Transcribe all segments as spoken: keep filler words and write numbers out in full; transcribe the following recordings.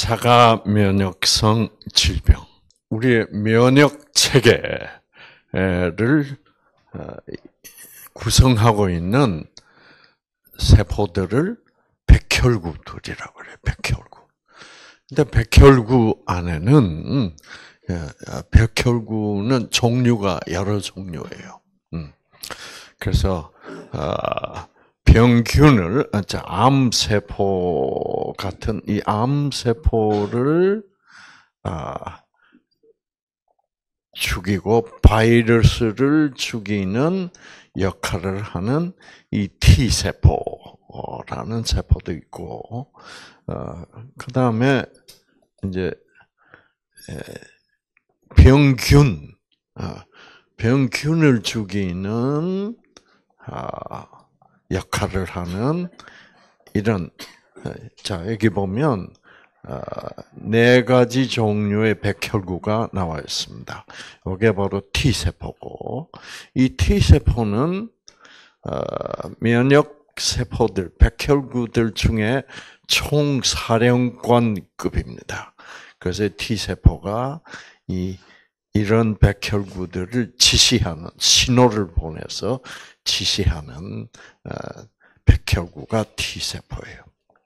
자가 면역성 질병, 우리의 면역 체계를 구성하고 있는 세포들을 백혈구들이라고 그래요. 백혈구. 근데 백혈구 안에는 백혈구는 종류가 여러 종류예요. 그래서 병균을, 암세포 같은 이 암세포를 죽이고 바이러스를 죽이는 역할을 하는 이 T세포라는 세포도 있고, 그 다음에 이제 병균, 병균을 죽이는 역할을 하는 이런, 자, 여기 보면 네 가지 종류의 백혈구가 나와 있습니다. 이게 바로 T세포고, 이 T세포는 면역 세포들, 백혈구들 중에 총사령관급입니다. 그래서 T세포가 이 이런 백혈구들을 지시하는, 신호를 보내서 지시하는 백혈구가 T세포예요.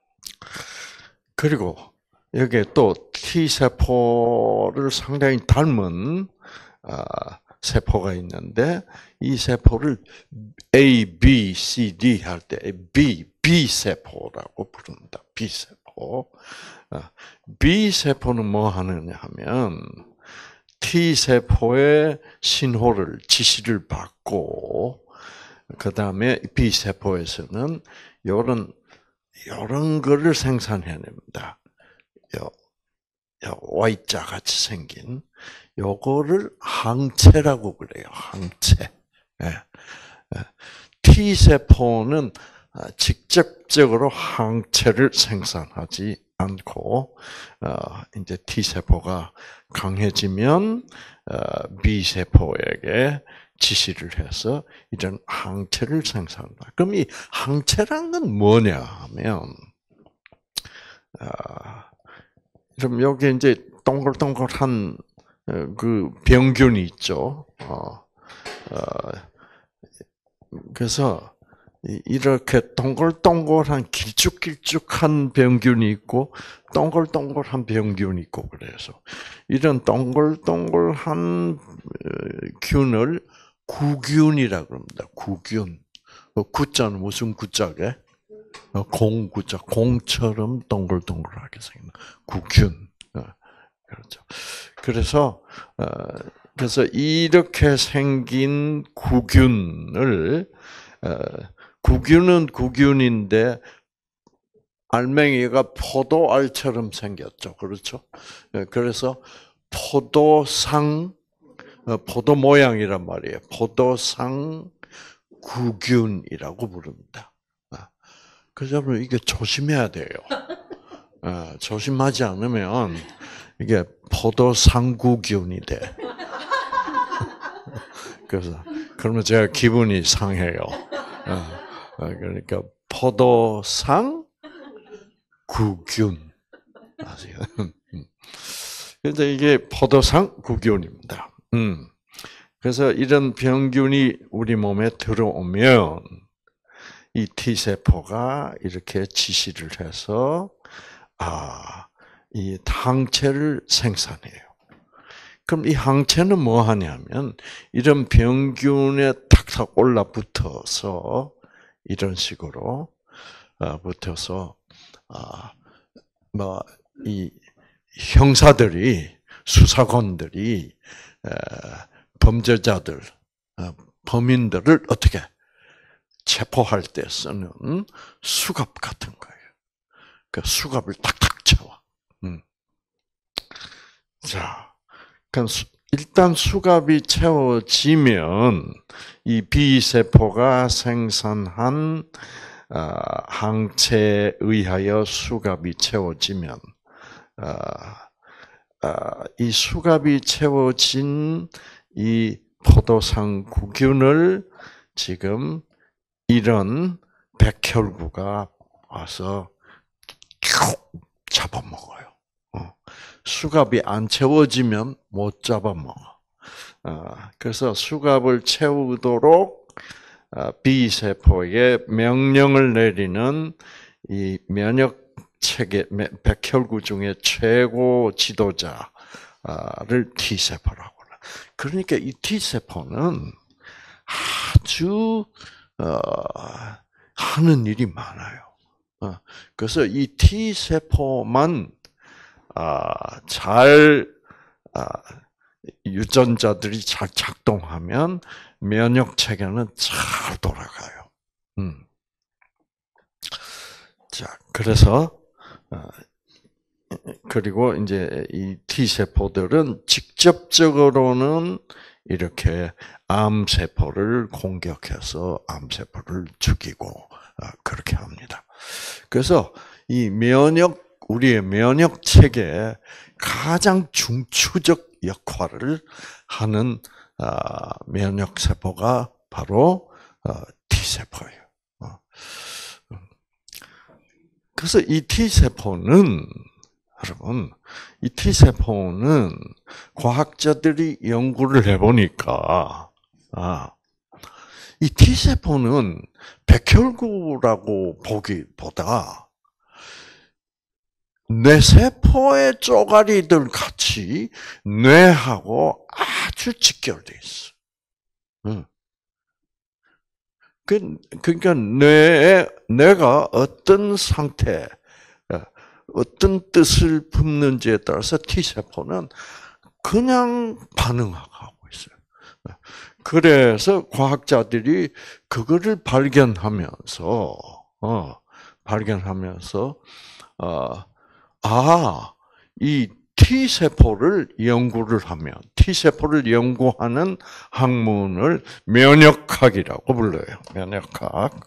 그리고 여기에 또 T세포를 상당히 닮은 세포가 있는데, 이 세포를 A, B, C, D 할 때 B, B세포라고 부릅니다. B세포. B세포는 뭐 하느냐 하면, T세포의 신호를, 지시를 받고, 그 다음에 B세포에서는 이런, 이런 거를 생산해냅니다. 요, 요 Y자 같이 생긴, 요거를 항체라고 그래요. 항체. 예. T세포는 직접적으로 항체를 생산하지 않고, 어, 이제 T세포가 강해지면, 어, B세포에게 지시를 해서 이런 항체를 생산한다. 그럼 이 항체란 건 뭐냐 하면, 어, 그럼 여기 이제 동글동글한 그 병균이 있죠. 어, 어, 그래서 이렇게 동글동글한 길쭉길쭉한 병균이 있고 동글동글한 병균이 있고, 그래서 이런 동글동글한 균을 구균이라고 합니다. 구균. 구자는 무슨 구자게? 공구자. 공처럼 동글동글하게 생긴 구균. 그렇죠. 그래서 그래서 이렇게 생긴 구균을, 구균은 구균인데 알맹이가 포도알처럼 생겼죠. 그렇죠? 그래서 포도상, 포도 모양이란 말이에요. 포도상 구균이라고 부릅니다. 그래서 여러분, 이게 조심해야 돼요. 조심하지 않으면 이게 포도상구균이 돼. 그래서 그러면 제가 기분이 상해요. 그러니까 포도상 구균. 그래서 이게 포도상 구균입니다. 음. 그래서 이런 병균이 우리 몸에 들어오면 이 T세포가 이렇게 지시를 해서 아, 이 항체를 생산해요. 그럼 이 항체는 뭐 하냐면, 이런 병균에 탁탁 올라붙어서 이런 식으로 붙어서 뭐 이 형사들이, 수사관들이 범죄자들, 범인들을 어떻게 체포할 때 쓰는 수갑 같은 거예요. 그 수갑을 탁탁 채워. 음. 자, 그럼 일단 수갑이 채워지면 이 B세포가 생산한 항체에 의하여 수갑이 채워지면, 이 수갑이 채워진 이 포도상 구균을 지금 이런 백혈구가 와서 쭉 잡아먹어요. 어. 수갑이 안 채워지면 못 잡아먹어. 그래서 수갑을 채우도록 B세포에 명령을 내리는 이 면역 체계, 백혈구 중에 최고 지도자를 T세포라고 해요. 그러니까 이 T세포는 아주 어, 하는 일이 많아요. 어, 그래서 이 T세포만 아, 잘 아, 유전자들이 잘 작동하면 면역 체계는 잘 돌아가요. 음. 자, 그래서 어, 그리고 이제 이 T세포들은 직접적으로는 이렇게 암세포를 공격해서 암세포를 죽이고 그렇게 합니다. 그래서 이 면역, 우리의 면역 체계에 가장 중추적 역할을 하는 면역세포가 바로 T세포예요. 그래서 이 T세포는, 여러분, 이 T세포는 과학자들이 연구를 해보니까, 아, 이 T세포는 백혈구라고 보기보다 뇌세포의 쪼가리들 같이 뇌하고 아주 직결돼 있어. 응. 그, 그러니까 뇌에, 뇌가 어떤 상태, 어떤 뜻을 품는지에 따라서 T세포는 그냥 반응하고 있어요. 그래서 과학자들이 그거를 발견하면서, 어, 발견하면서, 어, 아, 이 T세포를 연구를 하면, T세포를 연구하는 학문을 면역학이라고 불러요. 면역학.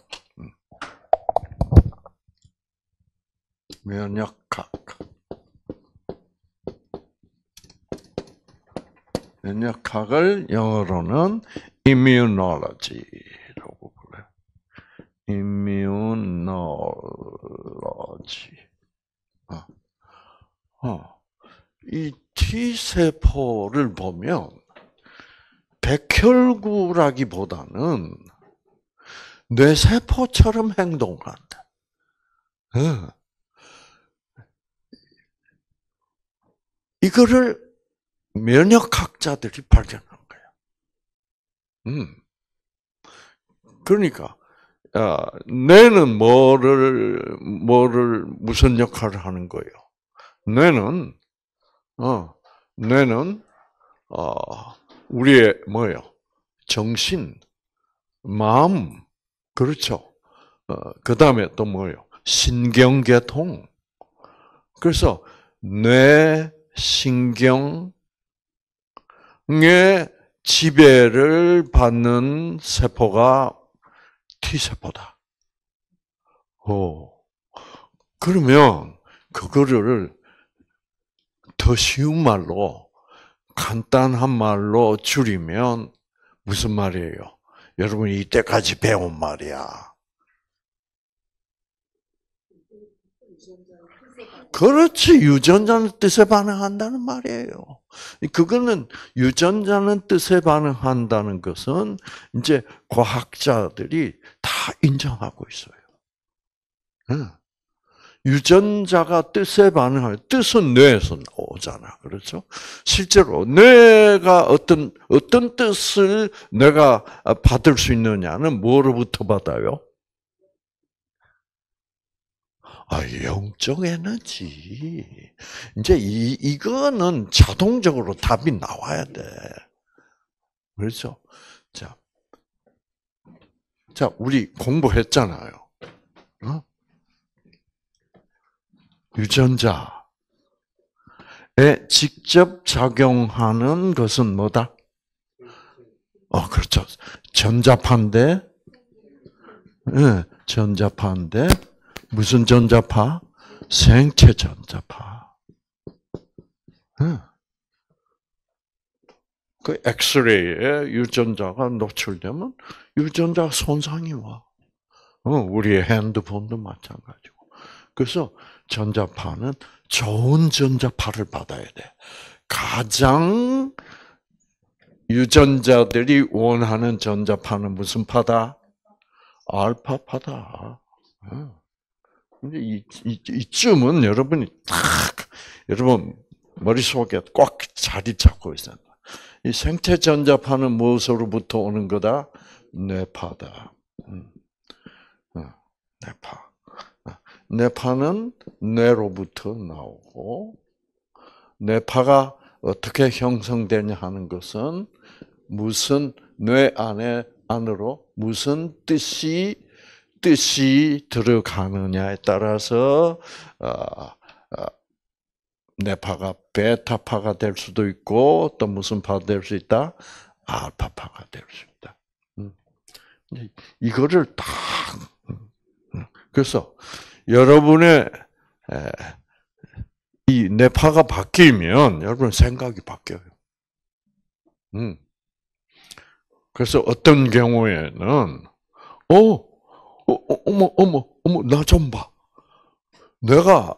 면역학. 면역학을 영어로는 immunology라고 불러요. immunology. 어. 어. 이 T세포를 보면 백혈구라기보다는 뇌세포처럼 행동한다. 어. 이거를 면역학자들이 발견한 거예요. 음. 그러니까, 아, 뇌는 뭐를, 뭐를, 무슨 역할을 하는 거예요? 뇌는, 어, 뇌는, 어, 우리의 뭐예요? 정신, 마음, 그렇죠. 어, 그 다음에 또 뭐예요? 신경계통. 그래서 뇌, 신경의 지배를 받는 세포가 T세포다. 오. 그러면 그거를 더 쉬운 말로, 간단한 말로 줄이면 무슨 말이에요? 여러분이 이때까지 배운 말이야. 그렇지, 유전자는 뜻에 반응한다는 말이에요. 그거는 유전자는 뜻에 반응한다는 것은 이제 과학자들이 다 인정하고 있어요. 유전자가 뜻에 반응할, 뜻은 뇌에서 오잖아. 그렇죠? 실제로 뇌가 어떤, 어떤 뜻을 뇌가 받을 수 있느냐는 뭐로부터 받아요? 아, 영적 에너지. 이제 이, 이거는 자동적으로 답이 나와야 돼. 그렇죠? 자. 자, 우리 공부했잖아요. 어? 유전자에 직접 작용하는 것은 뭐다? 어, 그렇죠. 전자파인데, 네, 전자파인데, 무슨 전자파? 생체 전자파. 네. 그 엑스레이에 유전자가 노출되면 유전자 손상이 와. 어, 우리의 핸드폰도 마찬가지고. 그래서 전자파는 좋은 전자파를 받아야 돼. 가장 유전자들이 원하는 전자파는 무슨 파다? 알파파다. 이, 이, 이쯤은 여러분이 딱, 여러분 머릿속에 꽉 자리 잡고 있어요. 이 생체 전자파는 무엇으로부터 오는 거다? 뇌파다. 음. 어, 뇌파. 어, 뇌파는 뇌로부터 나오고, 뇌파가 어떻게 형성되냐 하는 것은 무슨 뇌 안에 안으로 무슨 뜻이 뜻이 들어가느냐에 따라서 어, 어, 뇌파가 베타파가 될 수도 있고 또 무슨 파가 될 수 있다? 알파파가 될 수 있다. 음. 이거를 딱 그래서 여러분의 이 뇌파가 바뀌면 여러분 생각이 바뀌어요. 음. 그래서 어떤 경우에는 어, 어 어머 어머 어머 나 좀 봐. 내가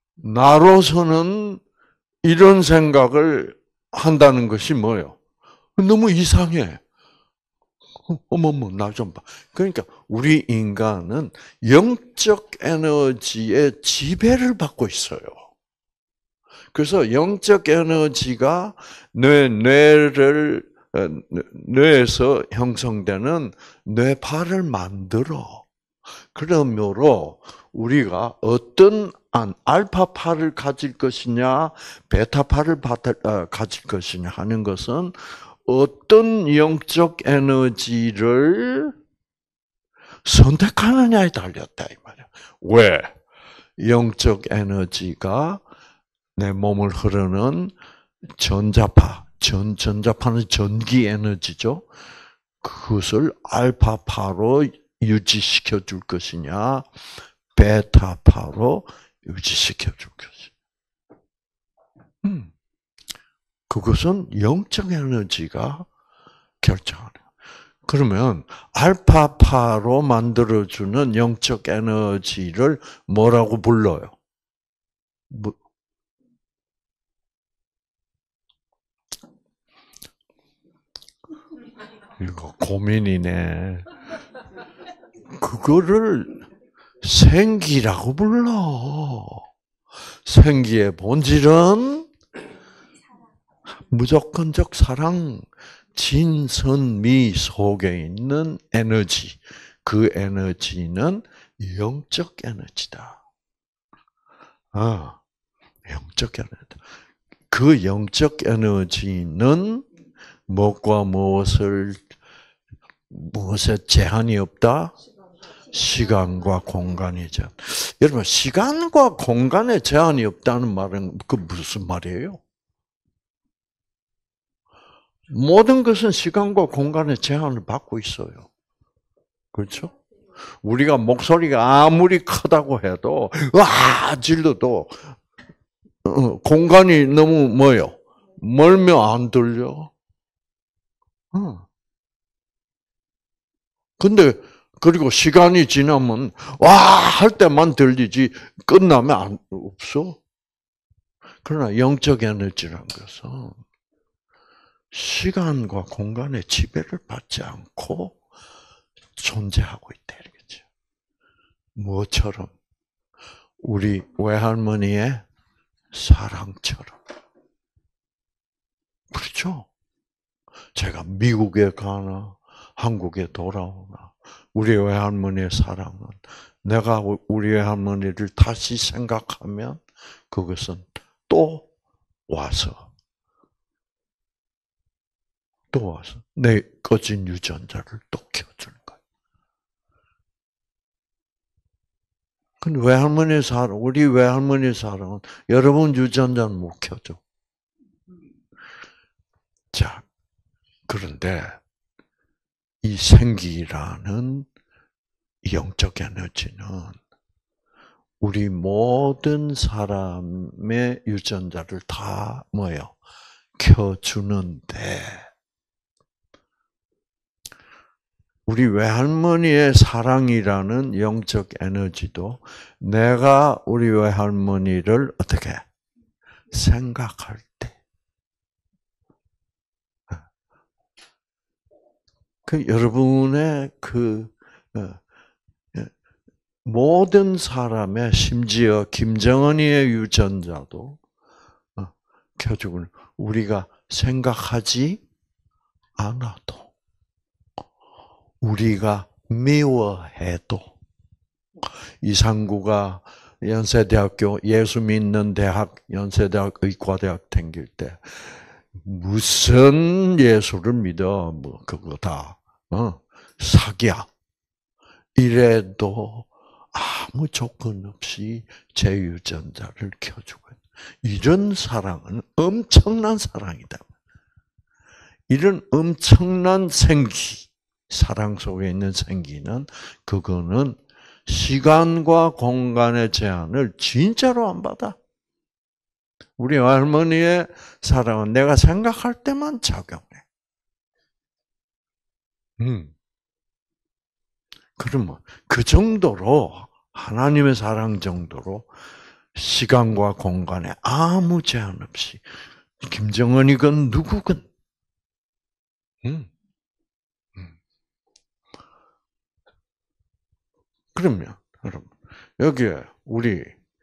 나로서는 이런 생각을 한다는 것이 뭐예요? 너무 이상해. 어머머, 나 좀 봐. 그러니까 우리 인간은 영적 에너지의 지배를 받고 있어요. 그래서 영적 에너지가 뇌, 뇌를, 뇌에서 형성되는 뇌파를 만들어. 그러므로 우리가 어떤 안, 알파파를 가질 것이냐, 베타파를 가질 것이냐 하는 것은 어떤 영적 에너지를 선택하느냐에 달렸다 이 말이야. 왜? 영적 에너지가 내 몸을 흐르는 전자파, 전 전자파는 전기 에너지죠. 그것을 알파파로 유지시켜 줄 것이냐, 베타파로 유지시켜 줄 것이냐. 음. 그것은 영적 에너지가 결정하는. 그러면 알파파로 만들어주는 영적 에너지를 뭐라고 불러요? 뭐, 이거 고민이네. 그거를 생기라고 불러. 생기의 본질은 무조건적 사랑, 진선미 속에 있는 에너지. 그 에너지는 영적 에너지다. 아, 영적 에너지. 그 영적 에너지는 무엇과 무엇을, 무엇에 제한이 없다? 시간과 공간이 제한. 여러분, 시간과 공간에 제한이 없다는 말은 그 무슨 말이에요? 모든 것은 시간과 공간의 제한을 받고 있어요. 그렇죠? 우리가 목소리가 아무리 크다고 해도 와 질러도 공간이 너무 뭐요? 멀면 안 들려. 근데 그리고 시간이 지나면 와 할 때만 들리지 끝나면 안 없어. 그러나 영적 에너지란 것은 시간과 공간의 지배를 받지 않고 존재하고 있다 이거죠. 무엇처럼? 우리 외할머니의 사랑처럼. 그렇죠? 제가 미국에 가나 한국에 돌아오나 우리 외할머니의 사랑은 내가 우리 외할머니를 다시 생각하면 그것은 또 와서 또 와서 내 꺼진 유전자를 또 켜주는 거예요. 근데 외할머니의 사랑, 우리 외할머니의 사랑은 여러분 유전자는 못 켜줘. 자, 그런데 이 생기라는 영적 에너지는 우리 모든 사람의 유전자를 다 뭐예요? 켜주는데 우리 외할머니의 사랑이라는 영적 에너지도 내가 우리 외할머니를 어떻게 생각할 때, 그 여러분의 그 모든 사람의, 심지어 김정은이의 유전자도 결국은 우리가 생각하지 않아도, 우리가 미워해도, 이상구가 연세대학교 예수 믿는 대학, 연세대학 의과대학 다닐 때 무슨 예수를 믿어, 뭐 그거 다 어, 사기야. 이래도 아무 조건 없이 제 유전자를 켜주고, 이런 사랑은 엄청난 사랑이다. 이런 엄청난 생기, 사랑 속에 있는 생기는, 그거는 시간과 공간의 제한을 진짜로 안 받아. 우리 할머니의 사랑은 내가 생각할 때만 작용해. 음. 그러면 그 정도로, 하나님의 사랑 정도로 시간과 공간에 아무 제한 없이, 김정은이건 누구건, 음. 음. 그러면 여러분, 여기에 우리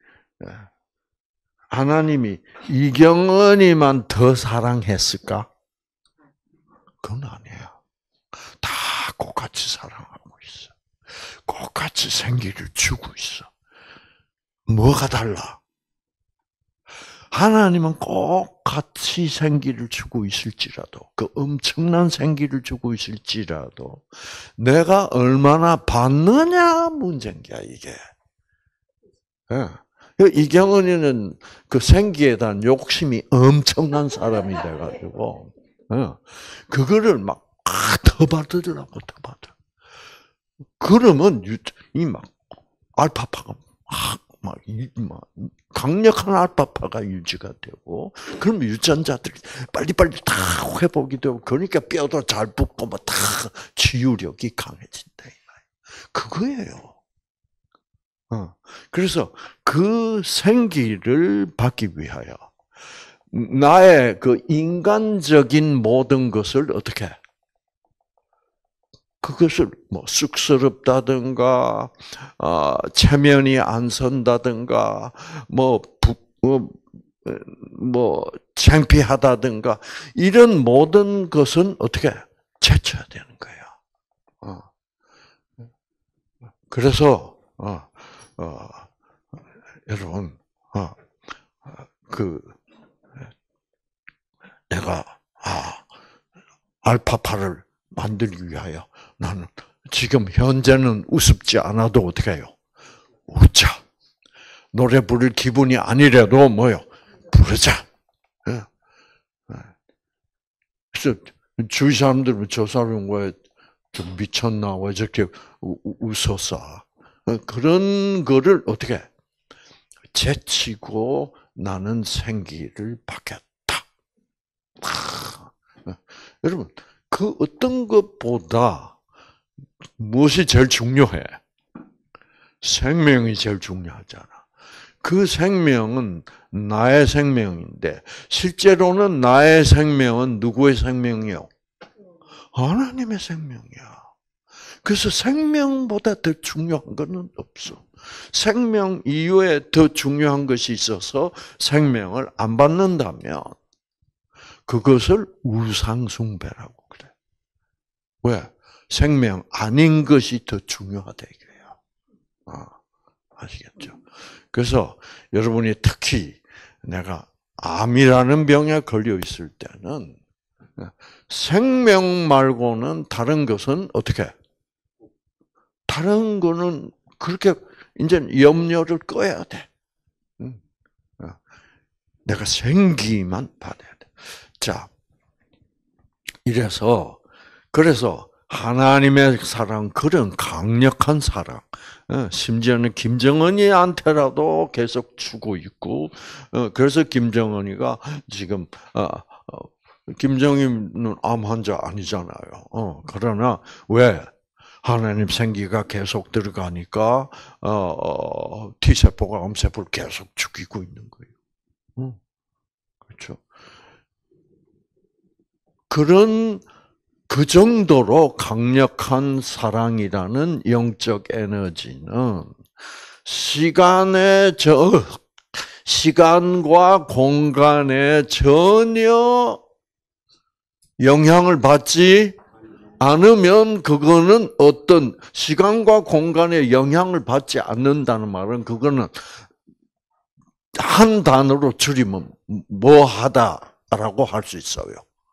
하나님이 이경은이만 더 사랑했을까? 그건 아니에요. 다 똑같이 사랑하고 있어. 똑같이 생기를 주고 있어. 뭐가 달라? 하나님은 꼭 같이 생기를 주고 있을지라도, 그 엄청난 생기를 주고 있을지라도 내가 얼마나 받느냐 문제인 거야, 이게. 예. 이경은이는 그 생기에 대한 욕심이 엄청난 사람이 돼가지고, 예. 그거를 막 더 받으려고 더 받아. 그러면 이 막 알파파가 막, 막 강력한 알파파가 유지가 되고, 그럼 유전자들이 빨리빨리 다 회복이 되고, 그러니까 뼈도 잘 붙고 막 다 치유력이 강해진다. 그거예요. 어. 그래서 그 생기를 받기 위하여 나의 그 인간적인 모든 것을 어떻게, 그것을 뭐 쑥스럽다든가, 어, 체면이 안 선다든가, 뭐, 부, 뭐, 뭐, 창피하다든가, 이런 모든 것은 어떻게 제쳐야 되는 거예요. 어. 그래서, 어, 어, 여러분, 어, 그, 내가, 아, 알파파를 만들기 위하여 나는 지금 현재는 우습지 않아도 어떻게 해요? 웃자. 노래 부를 기분이 아니라도 뭐요? 부르자. 그래서 주위 사람들은 저 사람 왜 좀 미쳤나? 왜 저렇게 웃었어? 그런 거를 어떻게 제치고 나는 생기를 받겠다. 여러분, 그 어떤 것보다 무엇이 제일 중요해? 생명이 제일 중요하잖아. 그 생명은 나의 생명인데, 실제로는 나의 생명은 누구의 생명이요? 하나님의 생명이야. 그래서 생명보다 더 중요한 것은 없어. 생명 이후에 더 중요한 것이 있어서 생명을 안 받는다면 그것을 우상숭배라고 그래. 왜? 생명 아닌 것이 더 중요하다 이거예요. 아, 아시겠죠? 그래서 여러분이 특히 내가 암이라는 병에 걸려 있을 때는 생명 말고는 다른 것은 어떻게? 다른 거는 그렇게 이제 염려를 꺼야 돼. 내가 생기만 받아야 돼. 자, 이래서 그래서 하나님의 사랑, 그런 강력한 사랑, 심지어는 김정은이한테라도 계속 주고 있고, 그래서 김정은이가 지금 김정은은 암 환자 아니잖아요. 그러나 왜? 하나님 생기가 계속 들어가니까 어, 어, T세포가 암세포를 계속 죽이고 있는 거예요. 응. 그렇죠. 그런 그 정도로 강력한 사랑이라는 영적 에너지는 시간의 저 시간과 공간에 전혀 영향을 받지 않으면 그거는 어떤 시간과 공간에 영향을 받지 않는다는 말은 그거는 한 단어로 줄이면 뭐하다라고 할 수 있어요.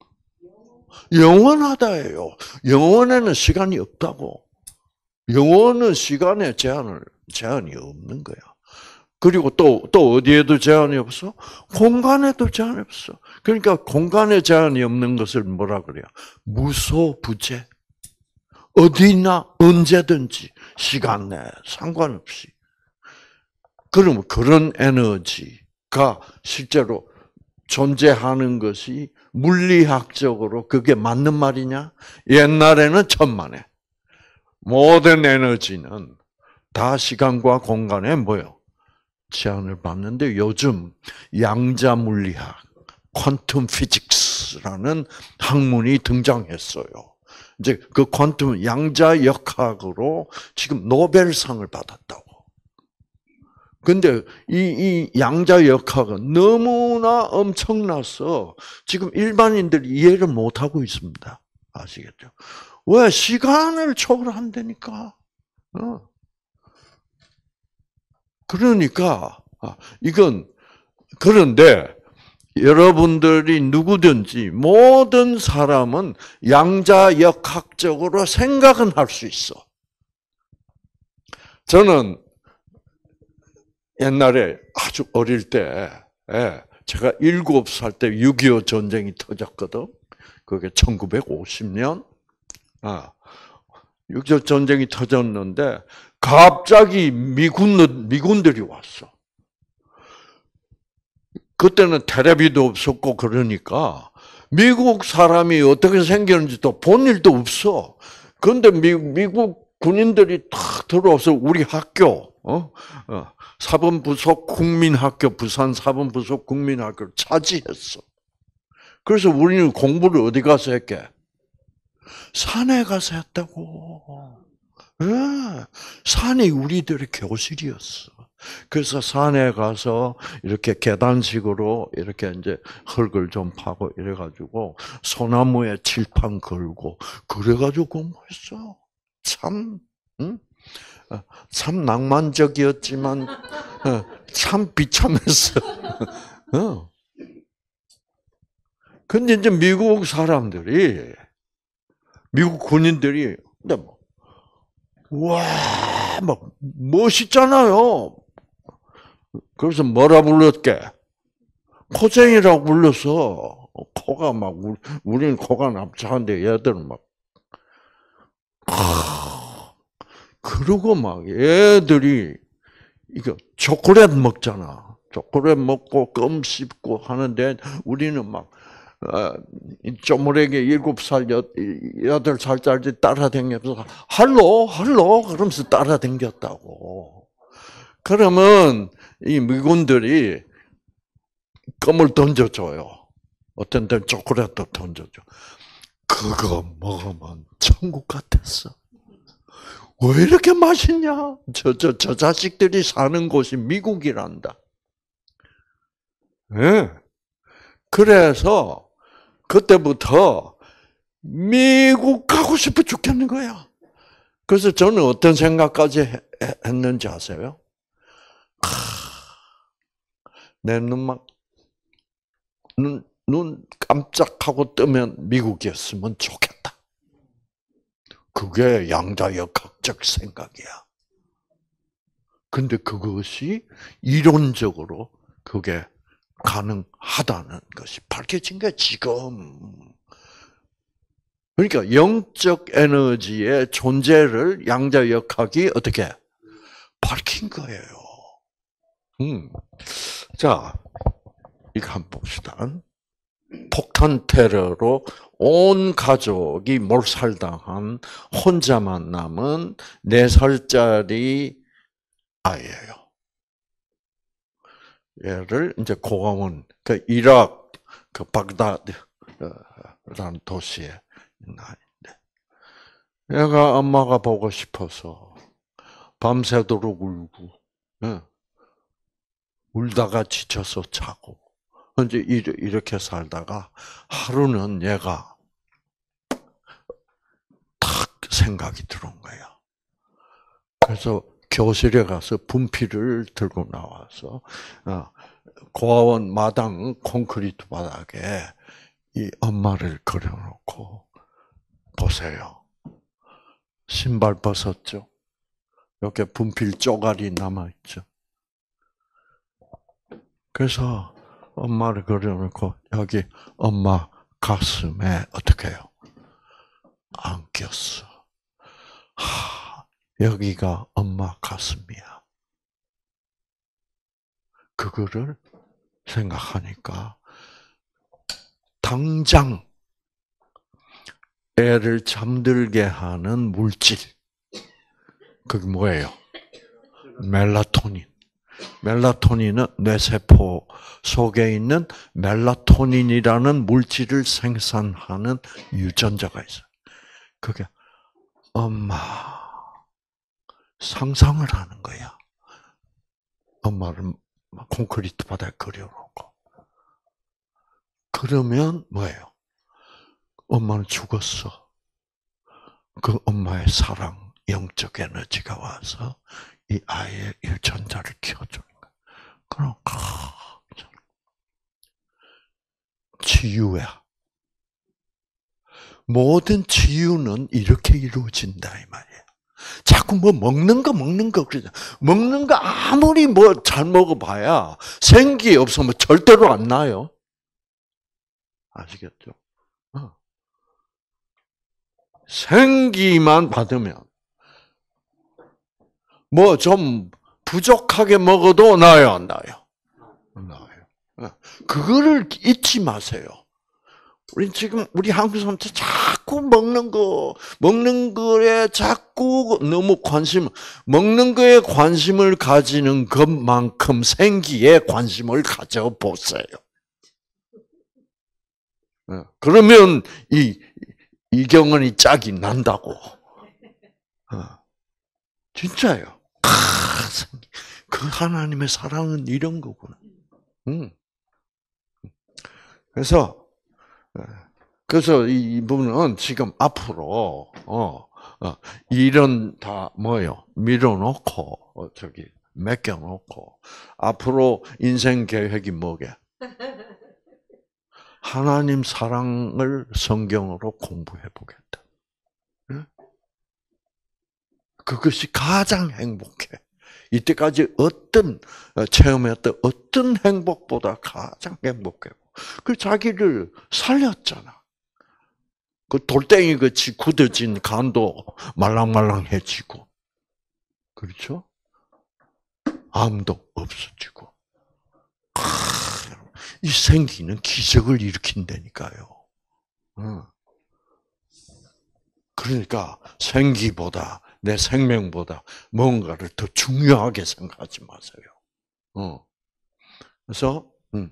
영원하다예요. 영원에는 시간이 없다고. 영원은 시간에 제한을 제한이 없는 거야. 그리고 또, 또 어디에도 제한이 없어? 공간에도 제한이 없어. 그러니까 공간에 제한이 없는 것을 뭐라 그래요? 무소부재. 어디나 언제든지 시간 내에 상관없이. 그러면 그런 에너지가 실제로 존재하는 것이 물리학적으로 그게 맞는 말이냐? 옛날에는 천만에. 모든 에너지는 다 시간과 공간에 뭐요? 제한을 받는데 요즘 양자 물리학, 퀀텀 피직스라는 학문이 등장했어요. 이제 그 퀀텀 양자 역학으로 지금 노벨상을 받았다고. 근데 이, 이 양자 역학은 너무나 엄청나서 지금 일반인들이 이해를 못하고 있습니다. 아시겠죠? 왜? 시간을 초월한다니까. 어. 그러니까 이건 그런데 여러분들이 누구든지 모든 사람은 양자역학적으로 생각은 할 수 있어. 저는 옛날에 아주 어릴 때 제가 일곱 살 때 육이오 전쟁이 터졌거든. 그게 천구백오십 년. 아, 육이오 전쟁이 터졌는데 갑자기 미군, 미군들이 왔어. 그때는 텔레비도 없었고 그러니까 미국 사람이 어떻게 생겼는지도 본 일도 없어. 그런데 미, 미국 군인들이 탁 들어와서 우리 학교, 어? 어, 사범부속 국민학교, 부산 사범부속 국민학교를 차지했어. 그래서 우리는 공부를 어디 가서 했게? 산에 가서 했다고. 네, 산이 우리들의 교실이었어. 그래서 산에 가서 이렇게 계단식으로 이렇게 이제 흙을 좀 파고 이래가지고 소나무에 칠판 걸고 그래가지고 공부했어. 참, 응? 참 낭만적이었지만 참 비참했어. 어. 근데 이제 미국 사람들이 미국 군인들이 근데 뭐 와, 막 멋있잖아요. 그래서 뭐라 불렀게? 코쟁이라고 불렀어. 코가 막 우리는 코가 납작한데 얘들은 막 그러고 막 얘들이 이거 초콜릿 먹잖아. 초콜릿 먹고 껌 씹고 하는데 우리는 막 어, 쪼무레기 일곱 살, 여덟 살짜리 따라다니면서 할로, 할로 그러면서 따라다녔다고. 그러면 이 미군들이 껌을 던져줘요. 어떤 때는 초콜릿도 던져줘. 그거 먹으면 천국 같았어. 왜 이렇게 맛있냐? 저, 저, 저 자식들이 사는 곳이 미국이란다. 예. 네. 그래서 그때부터 미국 가고 싶어 죽겠는 거야. 그래서 저는 어떤 생각까지 했는지 아세요? 내 눈만, 눈, 눈 깜짝하고 뜨면 미국이었으면 좋겠다. 그게 양자역학적 생각이야. 근데 그것이 이론적으로 그게 가능하다는 것이 밝혀진 게 지금. 그러니까 영적 에너지의 존재를 양자역학이 어떻게 밝힌 거예요. 음. 자, 이거 한번 봅시다. 폭탄 집단 테러로 온 가족이 몰살당한 혼자만 남은 네 살짜리 아이예요. 얘를 이제 고아원, 그 이라크, 그 baghdad라는 도시에 있는 아이인데, 얘가 엄마가 보고 싶어서 밤새도록 울고, 예. 울다가 지쳐서 자고, 이제 이렇게 살다가 하루는 얘가 탁 생각이 들어온 거야. 그래서 교실에 가서 분필을 들고 나와서 고아원 마당 콘크리트 바닥에 이 엄마를 그려놓고, 보세요. 신발 벗었죠? 이렇게 분필 쪼가리 남아있죠? 그래서 엄마를 그려놓고 여기 엄마 가슴에 어떻게 해요? 안겼어. 하, 여기가 엄마 가슴이야. 그거를 생각하니까 당장 애를 잠들게 하는 물질, 그게 뭐예요? 멜라토닌. 멜라토닌은 뇌세포 속에 있는 멜라토닌이라는 물질을 생산하는 유전자가 있어요. 그게 엄마 상상을 하는 거야. 엄마를 콘크리트 바닥에 그려놓고. 그러면 뭐예요? 엄마는 죽었어. 그 엄마의 사랑, 영적 에너지가 와서 이 아이의 유전자를 키워주는 거야. 그럼 치유야. 모든 치유는 이렇게 이루어진다 이 말이야. 자꾸 뭐 먹는 거 먹는 거 그러자. 먹는 거 아무리 뭐 잘 먹어봐야 생기 없으면 절대로 안 나요. 아시겠죠? 어. 생기만 받으면 뭐 좀 부족하게 먹어도 나요, 안 나요? 나요. 그거를 잊지 마세요. 우리 지금 우리 한국 사람들 자꾸 먹는 거, 먹는 거에 자꾸 너무 관심, 먹는 거에 관심을 가지는 것만큼 생기에 관심을 가져 보세요. 그러면 이 이경은이 짝이 난다고. 진짜요. 그 하나님의 사랑은 이런 거구나. 그래서 그래서 이분은 지금 앞으로 어, 어 일은 다 뭐요? 밀어놓고 어, 저기 맡겨놓고 앞으로 인생 계획이 뭐게? 하나님 사랑을 성경으로 공부해 보겠다. 응? 그것이 가장 행복해. 이때까지 어떤 체험했던 어떤 행복보다 가장 행복해. 그 자기를 살렸잖아. 그 돌덩이 같이 굳어진 간도 말랑말랑해지고, 그렇죠? 암도 없어지고. 이 생기는 기적을 일으킨다니까요. 그러니까 생기보다 내 생명보다 뭔가를 더 중요하게 생각하지 마세요. 그래서 음.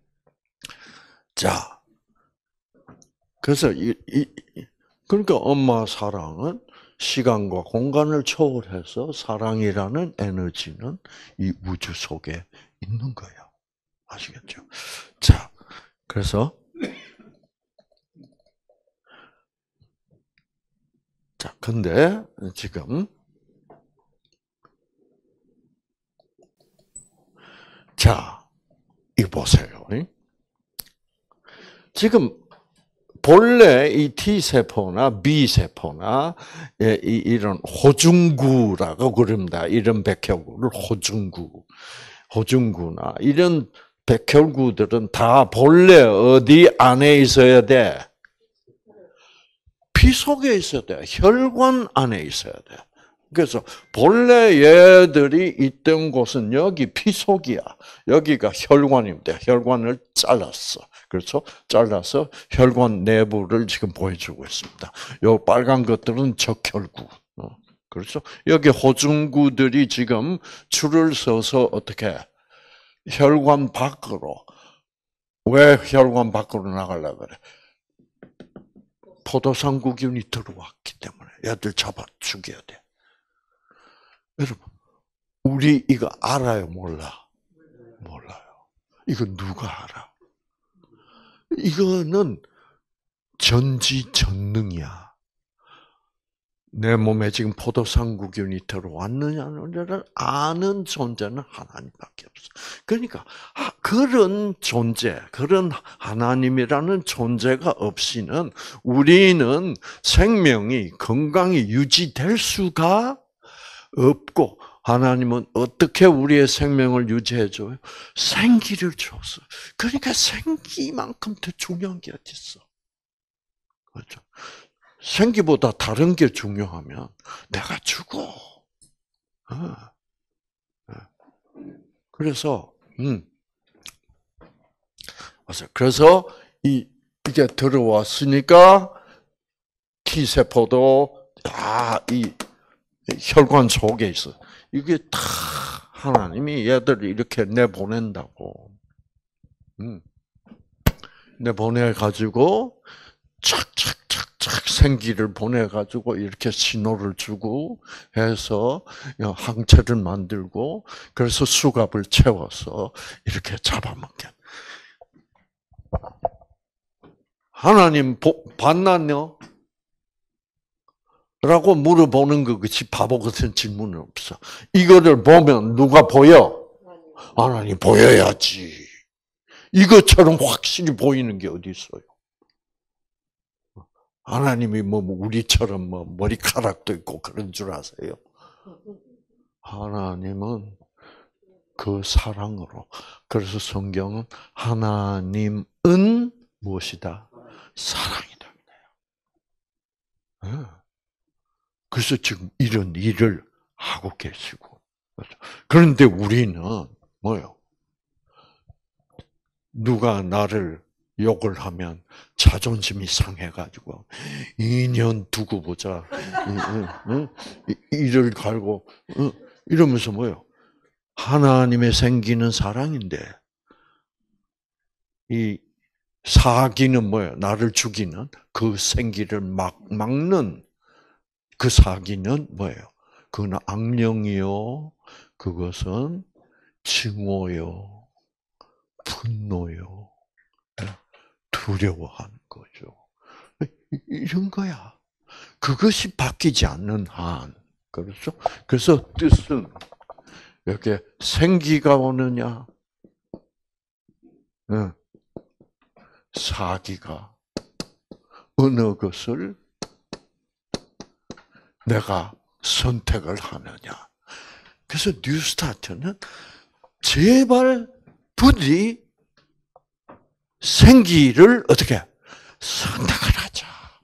자, 그래서 이, 이 그러니까 엄마 사랑은 시간과 공간을 초월해서 사랑이라는 에너지는 이 우주 속에 있는 거예요. 아시겠죠? 자, 그래서 자, 근데 지금 자, 이거 보세요. 지금 본래 이 T세포나 B세포나 이런 호중구라고 그럽니다. 이런 백혈구를 호중구, 호중구나 이런 백혈구들은 다 본래 어디 안에 있어야 돼? 피 속에 있어야 돼. 혈관 안에 있어야 돼. 그래서 본래 얘들이 있던 곳은 여기 피 속이야. 여기가 혈관입니다. 혈관을 잘랐어. 그렇죠? 잘라서 혈관 내부를 지금 보여주고 있습니다. 요 빨간 것들은 적혈구. 어, 그렇죠? 여기 호중구들이 지금 줄을 서서 어떻게 혈관 밖으로 왜 혈관 밖으로 나가려고 그래? 포도상구균이 들어왔기 때문에 얘들 잡아 죽여야 돼. 여러분, 우리 이거 알아요, 몰라? 몰라요. 이거 누가 알아? 이거는 전지전능이야. 내 몸에 지금 포도상구균이 들어왔느냐를 아는 존재는 하나님밖에 없어. 그러니까 그런 존재, 그런 하나님이라는 존재가 없이는 우리는 생명이 건강히 유지될 수가 없고, 하나님은 어떻게 우리의 생명을 유지해줘요? 생기를 줬어. 그러니까 생기만큼 더 중요한 게 어디 있어? 그렇죠? 생기보다 다른 게 중요하면 내가 죽어. 그래서 음, 그래서 이 이게 들어왔으니까 T 세포도 다이 혈관 속에 있어. 이게 다 하나님이 얘들을 이렇게 내보낸다고. 음. 내보내가지고 착착착착 생기를 보내가지고 이렇게 신호를 주고 해서 항체를 만들고 그래서 수갑을 채워서 이렇게 잡아먹게. 하나님 봤나요? 라고 물어보는 것 같이 바보 같은 질문은 없어. 이거를 보면 누가 보여? 하나님 보여야지. 이것처럼 확실히 보이는 게 어디 있어요? 하나님이 뭐 우리처럼 뭐 머리카락도 있고 그런 줄 아세요? 하나님은 그 사랑으로. 그래서 성경은 하나님은 무엇이다? 사랑이다. 그래서 지금 이런 일을 하고 계시고. 그런데 우리는 뭐요? 누가 나를 욕을 하면 자존심이 상해가지고 인연 두고 보자. 이를 갈고 이러면서 뭐요? 하나님의 생기는 사랑인데 이 사기는 뭐예요? 나를 죽이는 그 생기를 막 막는 그 사기는 뭐예요? 그건 악령이요. 그것은 증오요. 분노요. 두려워하는 거죠. 이런 거야. 그것이 바뀌지 않는 한. 그렇죠? 그래서 뜻은 이렇게 생기가 오느냐, 사기가 어느 것을 내가 선택을 하느냐. 그래서 뉴스타트는 제발 부디 생기를 어떻게 선택을 하자.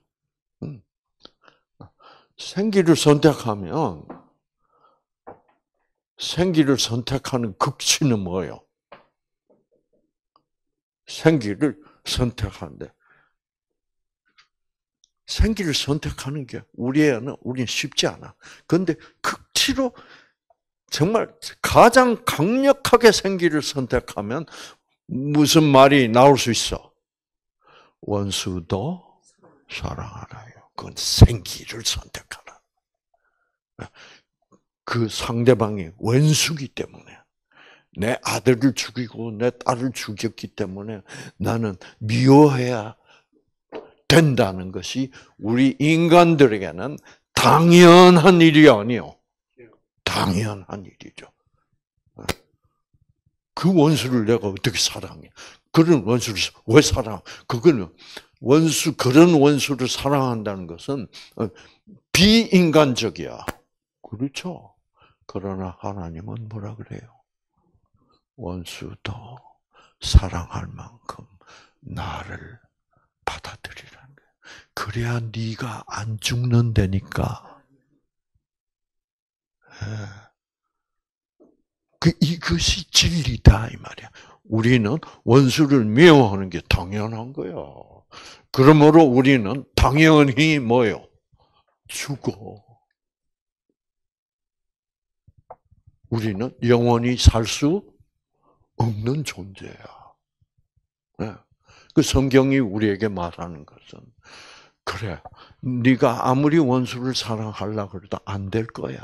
생기를 선택하면 생기를 선택하는 극치는 뭐예요? 생기를 선택하는데 생기를 선택하는 게 우리에는 우리는 쉽지 않아. 그런데 극치로 정말 가장 강력하게 생기를 선택하면 무슨 말이 나올 수 있어? 원수도 사랑하라요. 그건 생기를 선택하라. 그 상대방이 원수기 때문에 내 아들을 죽이고 내 딸을 죽였기 때문에 나는 미워해야 된다는 것이 우리 인간들에게는 당연한 일이 아니요. 당연한 일이죠. 그 원수를 내가 어떻게 사랑해? 그런 원수를 왜 사랑? 그거는 원수 그런 원수를 사랑한다는 것은 비인간적이야. 그렇죠? 그러나 하나님은 뭐라 그래요? 원수도 사랑할 만큼 나를 받아들이라는 거예요. 그래야 네가 안 죽는다니까. 그 이것이 진리다 이 말이야. 우리는 원수를 미워하는 게 당연한 거예요. 그러므로 우리는 당연히 뭐요? 죽어. 우리는 영원히 살 수 없는 존재야. 네. 그 성경이 우리에게 말하는 것은 그래. 네가 아무리 원수를 사랑하려고 해도 안 될 거야.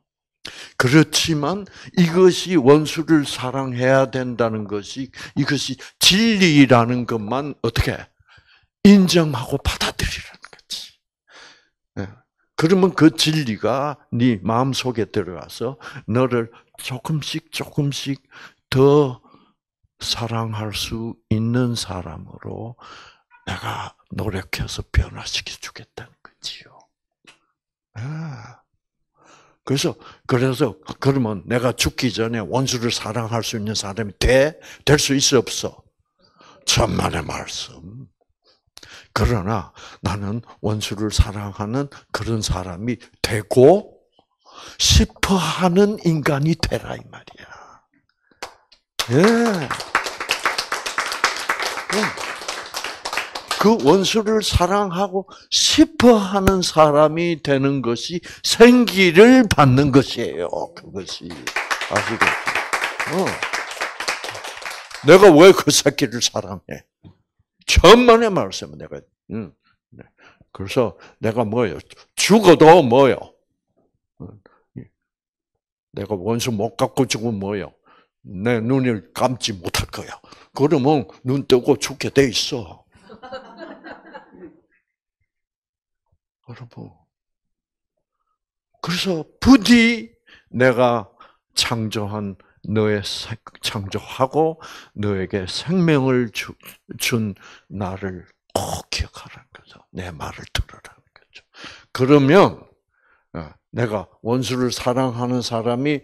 그렇지만 이것이 원수를 사랑해야 된다는 것이 이것이 진리라는 것만 어떻게 인정하고 받아들이라는 거지. 네. 그러면 그 진리가 네 마음속에 들어가서 너를 조금씩 조금씩 더 사랑할 수 있는 사람으로 내가 노력해서 변화시켜 주겠다는 거지요. 아. 그래서, 그래서, 그러면 내가 죽기 전에 원수를 사랑할 수 있는 사람이 돼? 될 수 있어, 없어? 천만의 말씀. 그러나 나는 원수를 사랑하는 그런 사람이 되고 싶어 하는 인간이 되라, 이 말이야. 예. 그 원수를 사랑하고 싶어 하는 사람이 되는 것이 생기를 받는 것이에요. 그것이. 아시겠죠? 어. 내가 왜 그 새끼를 사랑해? 천만의 말씀은 내가. 응. 그래서 내가 뭐요? 죽어도 뭐요? 내가 원수 못 갖고 죽으면 뭐요? 내 눈을 감지 못할 거야. 그러면 눈 뜨고 죽게 돼 있어. 여러분. 그래서 부디 내가 창조한 너의 창조하고 너에게 생명을 주, 준 나를 꼭 기억하라는 거죠. 내 말을 들으라는 거죠. 그러면 내가 원수를 사랑하는 사람이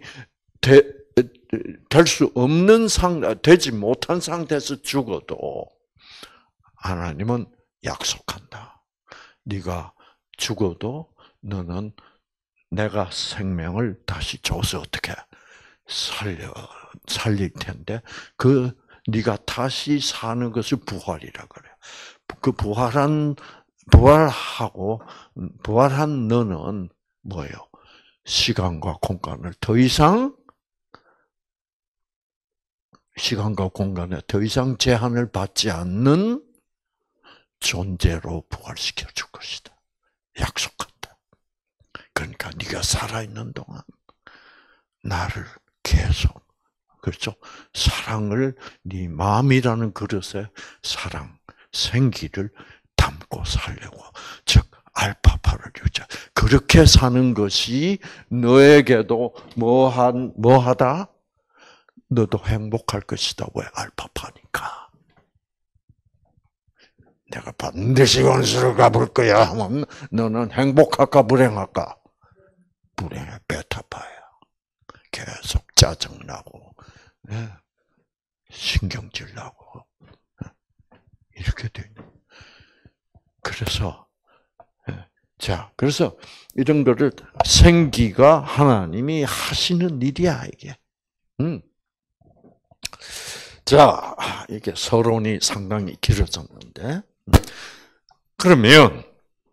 될 수 없는 상, 되지 못한 상태에서 죽어도 하나님은 약속한다. 네가 죽어도 너는 내가 생명을 다시 줘서 어떻게 살려 살릴 텐데 그 네가 다시 사는 것을 부활이라 그래요. 그 부활한 부활하고 부활한 너는 뭐예요? 시간과 공간을 더 이상 시간과 공간에 더 이상 제한을 받지 않는 존재로 부활시켜 줄 것이다. 약속한다. 그러니까 네가 살아있는 동안 나를 계속 그렇죠? 사랑을 네 마음이라는 그릇에 사랑, 생기를 담고 살려고 즉 알파파를 유지. 그렇게 사는 것이 너에게도 뭐한 뭐하다? 너도 행복할 것이다. 왜 알파파니까. 내가 반드시 원수를 갚을 거야 하면 너는 행복할까 불행할까? 불행해. 베타파야. 계속 짜증나고 신경질 나고 이렇게 돼. 그래서 자, 그래서 이런 거를 생기가 하나님이 하시는 일이야 이게. 음. 자, 이게 서론이 상당히 길어졌는데, 그러면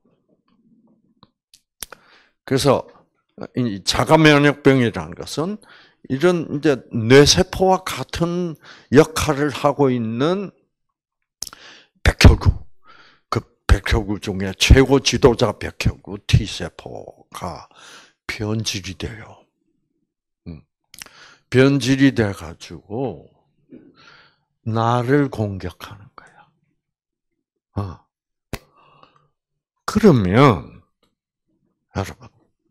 그래서 이 자가 면역병이라는 것은 이런 이제 뇌세포와 같은 역할을 하고 있는 백혈구, 그 백혈구 중에 최고 지도자 백혈구 T세포가 변질이 돼요. 변질이 돼가지고 나를 공격하는 거야. 어. 그러면 여러분,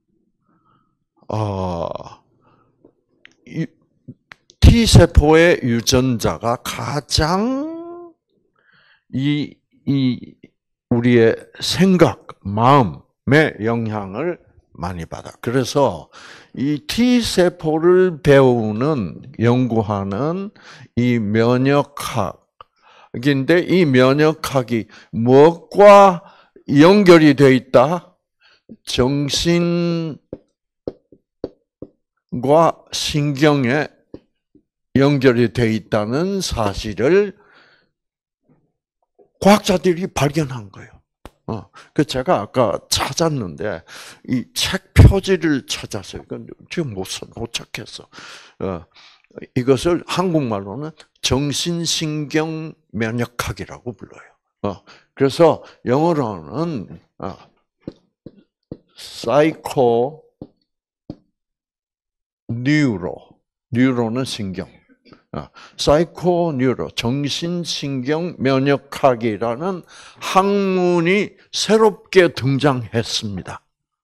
어, 이 T세포의 유전자가 가장 이, 이 우리의 생각, 마음에 영향을 많이 받아. 그래서 이 T세포를 배우는, 연구하는 이 면역학인데 이 면역학이 무엇과 연결이 되어 있다? 정신과 신경의 연결이 돼 있다는 사실을 과학자들이 발견한 거예요. 어, 그 제가 아까 찾았는데 이 책 표지를 찾았어요. 지금 못 못 찾겠어. 어, 이것을 한국말로는 정신신경 면역학이라고 불러요. 어, 그래서 영어로는 어, 사이코 뉴로, 뉴로는 신경. 사이코 뉴로, 정신신경 면역학이라는 학문이 새롭게 등장했습니다.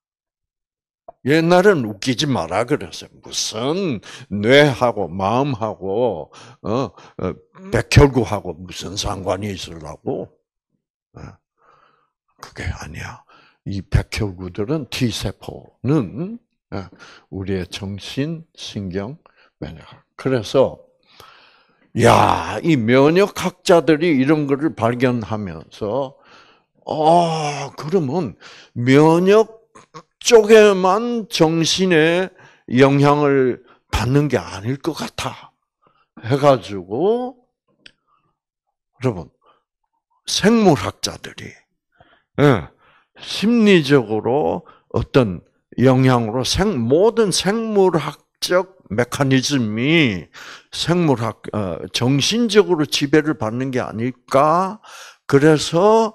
옛날엔 웃기지 마라 그랬어요. 무슨 뇌하고 마음하고 어, 어, 백혈구하고 무슨 상관이 있으려고? 어, 그게 아니야. 이 백혈구들은 T세포는 어, 우리의 정신, 신경, 면역학. 그래서 야, 이 면역학자들이 이런 거를 발견하면서, 아, 그러면 면역 쪽에만 정신에 영향을 받는 게 아닐 것 같아. 해가지고, 여러분, 생물학자들이, 예, 심리적으로 어떤 영향으로 생, 모든 생물학적 메커니즘이 생물학, 어, 정신적으로 지배를 받는 게 아닐까? 그래서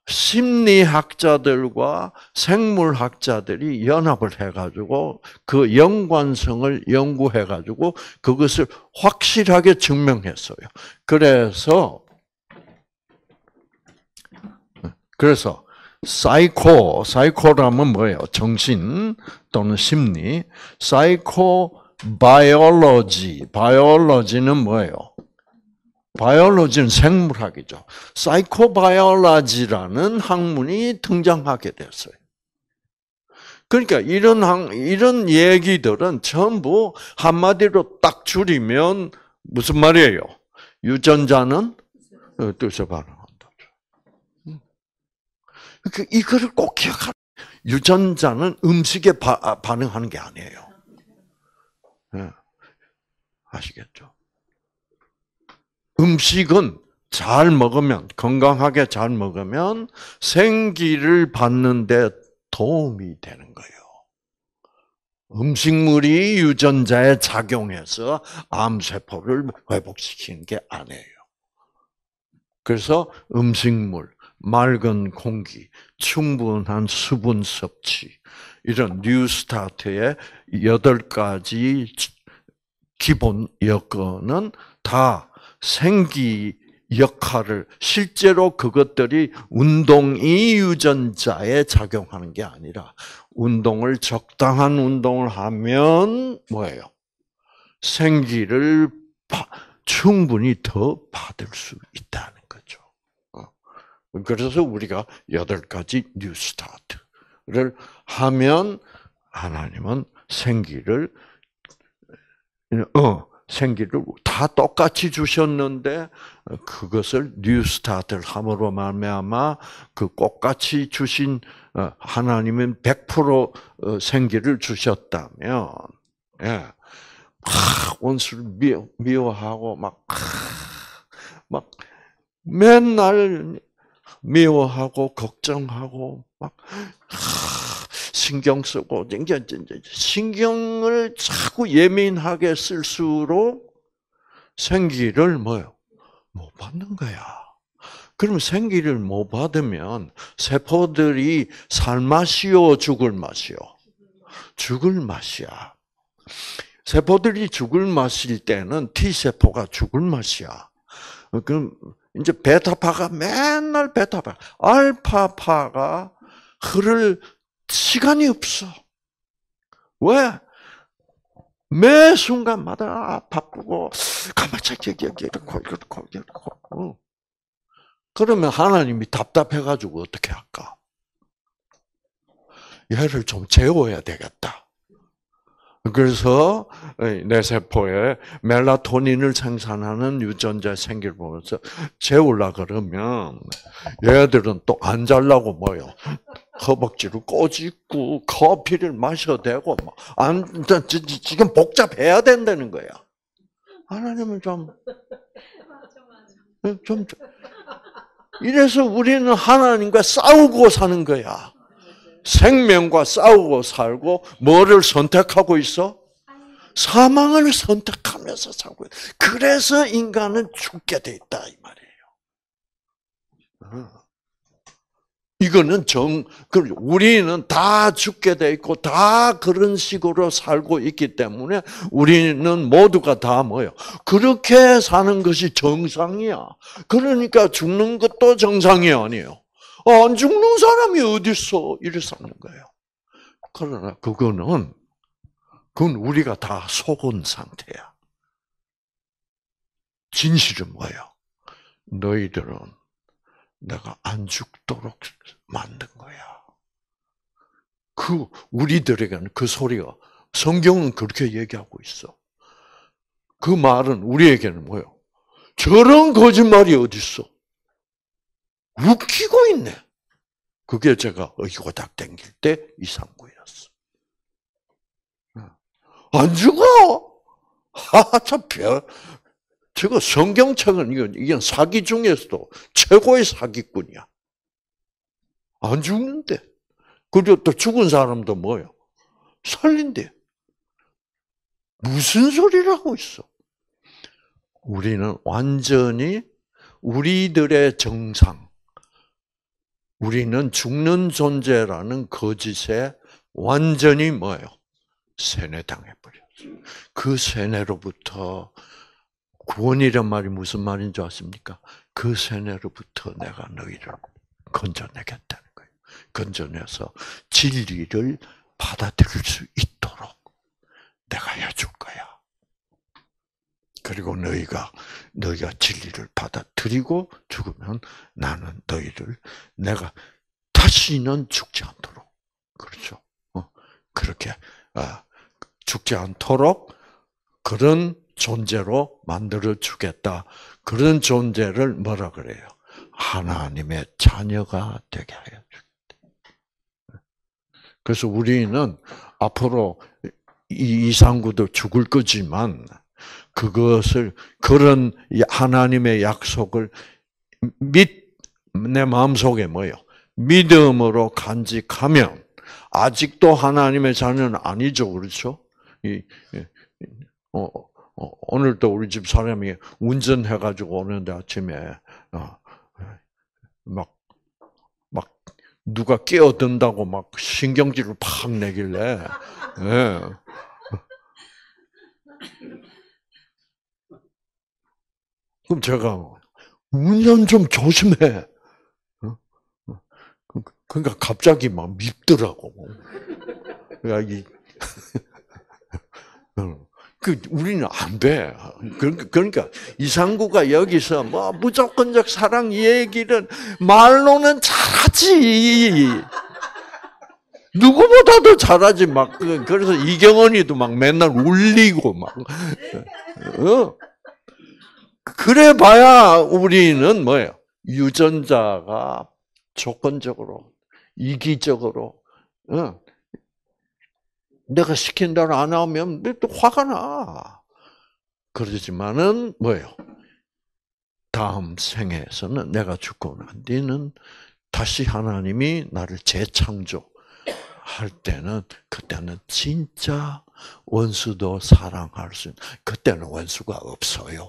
심리학자들과 생물학자들이 연합을 해가지고 그 연관성을 연구해가지고 그것을 확실하게 증명했어요. 그래서, 그래서 사이코, 사이코라면 뭐예요? 정신 또는 심리. 사이코 바이올로지, 바이올로지는 뭐예요? 바이올로지는 생물학이죠. 사이코바이올로지라는 학문이 등장하게 됐어요. 그러니까 이런 학, 이런 얘기들은 전부 한마디로 딱 줄이면 무슨 말이에요? 유전자는 뜻에 반응한다. 그 이거를 꼭 기억하. 유전자는 음식에 바, 반응하는 게 아니에요. 네. 아시겠죠? 음식은 잘 먹으면, 건강하게 잘 먹으면 생기를 받는데 도움이 되는 거예요. 음식물이 유전자에 작용해서 암세포를 회복시키는 게 아니에요. 그래서 음식물, 맑은 공기, 충분한 수분 섭취, 이런 뉴스타트의 여덟 가지 기본 여건은 다 생기 역할을, 실제로 그것들이 운동이 유전자에 작용하는 게 아니라 운동을, 적당한 운동을 하면 뭐예요? 생기를 파, 충분히 더 받을 수 있다는 거죠. 그래서 우리가 여덟 가지 뉴스타트를 하면 하나님은 생기를 어 생기를 다 똑같이 주셨는데 그것을 뉴스타트를 함으로 말미암아 그 똑같이 주신 하나님은 백 퍼센트 생기를 주셨다면, 예, 원수를 미워, 미워하고 막, 막 맨날 미워하고 걱정하고 막 신경 쓰고, 신경을 자꾸 예민하게 쓸수록 생기를 뭐요? 못 받는 거야. 그럼 생기를 못 받으면 세포들이 살 맛이요, 죽을 맛이요? 죽을 맛이야. 세포들이 죽을 맛일 때는 T세포가 죽을 맛이야. 그럼 이제 베타파가 맨날 베타파, 알파파가 흐를 시간이 없어. 왜? 매 순간마다 바쁘고 가만히 이렇게 이렇고 이렇고 이렇고. 그러면 하나님이 답답해가지고 어떻게 할까? 얘를 좀 재워야 되겠다. 그래서 내 세포에 멜라토닌을 생산하는 유전자 생기를 보면서 재우려 그러면 얘들은 또 안 자려고 뭐요? 허벅지를 꼬집고 커피를 마셔야 되고 안 지금 복잡해야 된다는 거야. 하나님은 좀, 좀, 이래서 우리는 하나님과 싸우고 사는 거야. 생명과 싸우고 살고, 뭐를 선택하고 있어? 사망을 선택하면서 살고 있어. 그래서 인간은 죽게 돼 있다, 이 말이에요. 이거는 정, 우리는 다 죽게 돼 있고, 다 그런 식으로 살고 있기 때문에, 우리는 모두가 다 뭐예요? 그렇게 사는 것이 정상이야. 그러니까 죽는 것도 정상이 아니에요. 안 죽는 사람이 어딨어? 이래 사는 거예요. 그러나 그거는, 그건 우리가 다 속은 상태야. 진실은 뭐예요? 너희들은 내가 안 죽도록 만든 거야. 그, 우리들에게는 그 소리가, 성경은 그렇게 얘기하고 있어. 그 말은 우리에게는 뭐예요? 저런 거짓말이 어딨어? 웃기고 있네. 그게 제가 의고닥 댕길 때 이상구였어. 안 죽어? 하, 참, 별, 저거 성경책은 이건, 이건 사기 중에서도 최고의 사기꾼이야. 안 죽는데. 그리고 또 죽은 사람도 뭐예요? 살린대. 무슨 소리를 하고 있어? 우리는 완전히 우리들의 정상, 우리는 죽는 존재라는 거짓에 완전히 뭐예요? 세뇌당해버렸어요. 그 세뇌로부터 구원이란 말이 무슨 말인 줄 아십니까? 그 세뇌로부터 내가 너희를 건져내겠다는 거예요. 건져내서 진리를 받아들일 수 있도록 내가 해줄 거야. 그리고 너희가 너희가 진리를 받아들이고 죽으면 나는 너희를 내가 다시는 죽지 않도록, 그렇죠? 어, 그렇게 아, 죽지 않도록 그런 존재로 만들어 주겠다. 그런 존재를 뭐라 그래요? 하나님의 자녀가 되게 하여 주겠다. 그래서 우리는 앞으로 이 이상구도 죽을 거지만 그것을, 그런 하나님의 약속을 믿, 내 마음속에 뭐예요? 믿음으로 간직하면, 아직도 하나님의 자녀는 아니죠, 그렇죠? 이, 어, 어, 오늘도 우리 집 사람이 운전해가지고 오는데 아침에, 어, 막, 막, 누가 끼어든다고 막 신경질을 팍 내길래, 예. 그럼 제가, 운전 좀 조심해. 그러니까 갑자기 막 밉더라고. 그러니까 그 우리는 안 돼. 그러니까 이상구가 여기서 뭐 무조건적 사랑 얘기를 말로는 잘하지. 누구보다도 잘하지. 막 그래서 이경원이도 막 맨날 울리고 막. 어. 그래봐야 우리는 뭐예요? 유전자가 조건적으로, 이기적으로, 어. 내가 시킨 대로 안 하면 또 화가 나. 그러지만은 뭐예요? 다음 생에서는 내가 죽고 난 뒤는 다시 하나님이 나를 재창조할 때는, 그때는 진짜 원수도 사랑할 수 있는, 그때는 원수가 없어요.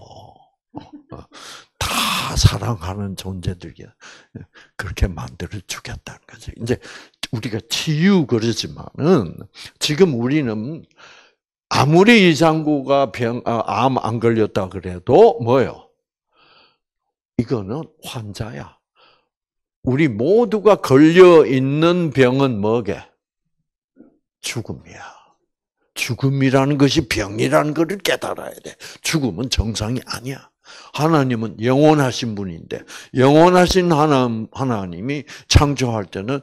다 사랑하는 존재들이야. 그렇게 만들어 주겠다는 거지. 이제 우리가 치유 그러지만은 지금 우리는 아무리 이상구가 병, 암 안 걸렸다 그래도 뭐예요? 이거는 환자야. 우리 모두가 걸려 있는 병은 뭐게? 죽음이야. 죽음이라는 것이 병이라는 것을 깨달아야 돼. 죽음은 정상이 아니야. 하나님은 영원하신 분인데, 영원하신 하나님, 하나님이 창조할 때는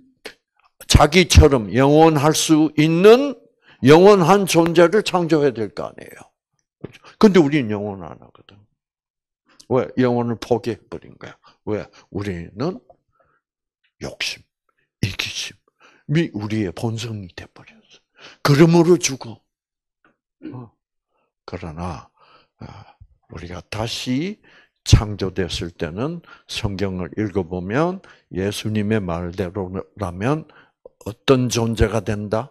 자기처럼 영원할 수 있는 영원한 존재를 창조해야 될 거 아니에요. 근데 우리는 영원 안 하거든. 왜? 영혼을 포기해버린 거야. 왜? 우리는 욕심, 이기심이 우리의 본성이 돼버렸어. 그러므로 죽어. 그러나 우리가 다시 창조됐을 때는 성경을 읽어보면 예수님의 말대로라면 어떤 존재가 된다?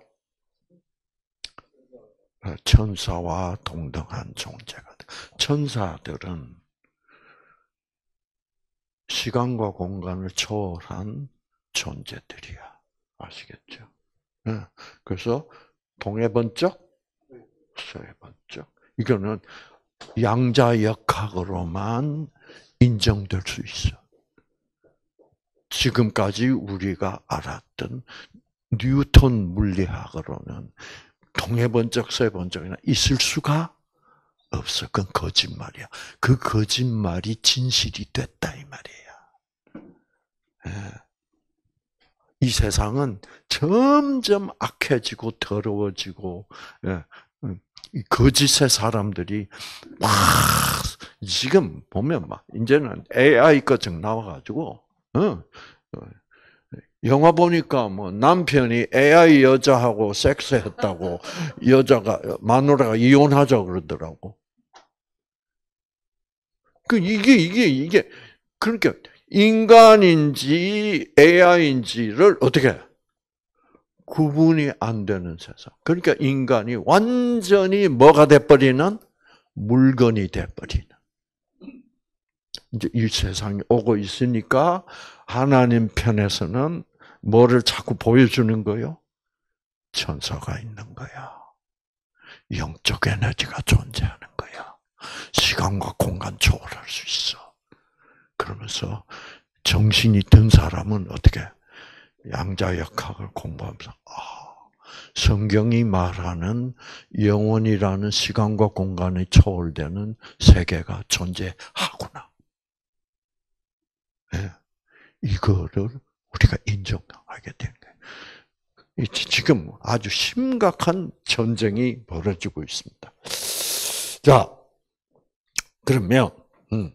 천사와 동등한 존재가 된다. 천사들은 시간과 공간을 초월한 존재들이야. 아시겠죠? 그래서 동해 번쩍, 서해 번쩍. 이거는 양자역학으로만 인정될 수 있어. 지금까지 우리가 알았던 뉴턴 물리학으로는 동해 번쩍, 서해 번쩍이나 있을 수가 없어. 그건 거짓말이야. 그 거짓말이 진실이 됐다 이 말이야. 이 세상은 점점 악해지고 더러워지고 거짓의 사람들이 와 지금 보면 막 이제는 에이아이 거정 나와가지고 어, 영화 보니까 뭐 남편이 에이아이 여자하고 섹스했다고 여자가 마누라가 이혼하자 그러더라고. 그 이게 이게 이게 그러니까 인간인지 에이아이인지를 어떻게 구분이 안 되는 세상. 그러니까 인간이 완전히 뭐가 돼버리는 물건이 돼버리는. 이제 이 세상이 오고 있으니까 하나님 편에서는 뭐를 자꾸 보여주는 거요? 천사가 있는 거야. 영적 에너지가 존재하는 거야. 시간과 공간 초월할 수 있어. 그러면서 정신이 든 사람은 어떻게 양자역학을 공부하면서 아, 성경이 말하는 영혼이라는 시간과 공간이 초월되는 세계가 존재하구나. 네. 이거를 우리가 인정하게 된 거예요. 지금 아주 심각한 전쟁이 벌어지고 있습니다. 자, 그러면 음,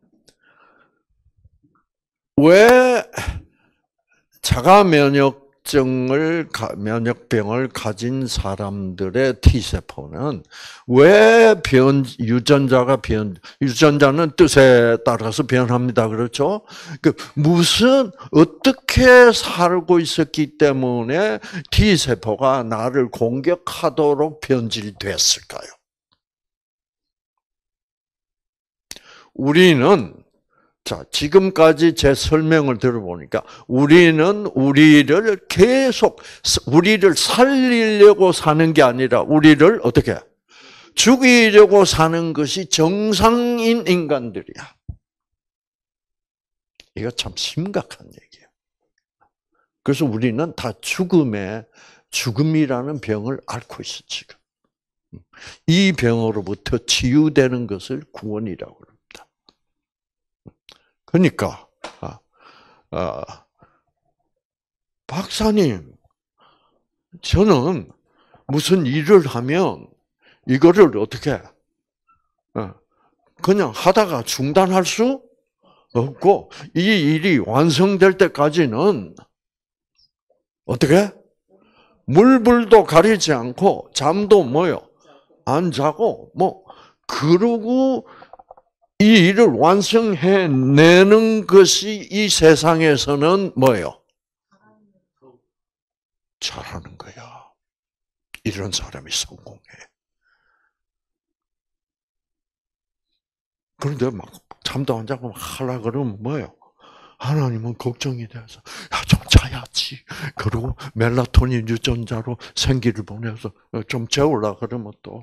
왜 자가 면역증을 면역병을 가진 사람들의 T세포는 왜 변 유전자가 변 유전자는 뜻에 따라서 변합니다. 그렇죠? 그 무슨 어떻게 살고 있었기 때문에 T세포가 나를 공격하도록 변질됐을까요? 우리는 자, 지금까지 제 설명을 들어보니까 우리는 우리를 계속 우리를 살리려고 사는 게 아니라 우리를 어떻게 죽이려고 사는 것이 정상인 인간들이야. 이거 참 심각한 얘기예요. 그래서 우리는 다 죽음의 죽음이라는 병을 앓고 있어 지금. 이 병으로부터 치유되는 것을 구원이라고 합니다. 그러니까 아, 아, 박사님, 저는 무슨 일을 하면 이거를 어떻게 그냥 하다가 중단할 수 없고 이 일이 완성될 때까지는 어떻게 물불도 가리지 않고 잠도 뭐요 안 자고 뭐 그러고 이 일을 완성해내는 것이 이 세상에서는 뭐예요? 잘하는 거야. 이런 사람이 성공해. 그런데 막 잠도 안 자고 하려고 그러면 뭐예요? 하나님은 걱정이 돼서 야, 좀 자야지. 그리고 멜라토닌 유전자로 생기를 보내서 좀 재우려고 그러면 또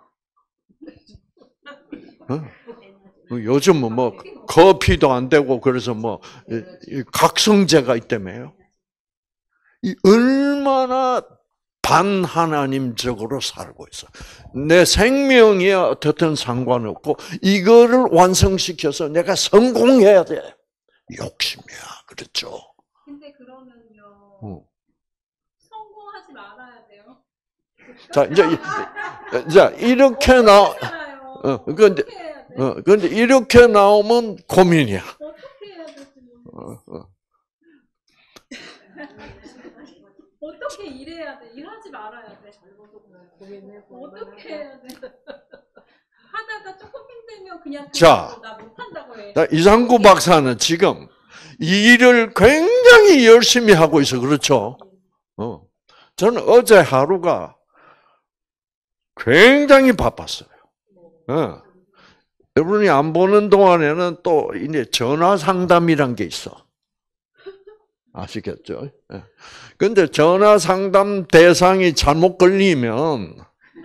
어? 요즘은 뭐 커피도 안 되고 그래서 뭐 각성제가 있다며요. 이 얼마나 반하나님적으로 살고 있어. 내 생명이 어떻든 상관없고 이거를 완성시켜서 내가 성공해야 돼. 욕심이야, 그렇죠? 근데 그러면요, 어. 성공하지 말아야 돼요. 자 이제 이제 이렇게 나, 어 근데 어 근데 이렇게 나오면 고민이야. 어떻게 해야 될지 모르겠어. 어, 어. 어떻게 일해야 돼? 일하지 말아야 돼. 어떻게 해야 돼? 하다가 조금 싫으면 그냥 자, 나 못한다고 해. 이상구 박사는 지금 이 일을 굉장히 열심히 하고 있어. 그렇죠? 어. 저는 어제 하루가 굉장히 바빴어요. 어. 여러분이 안 보는 동안에는 또 이제 전화 상담이란 게 있어. 아시겠죠? 예. 근데 전화 상담 대상이 잘못 걸리면,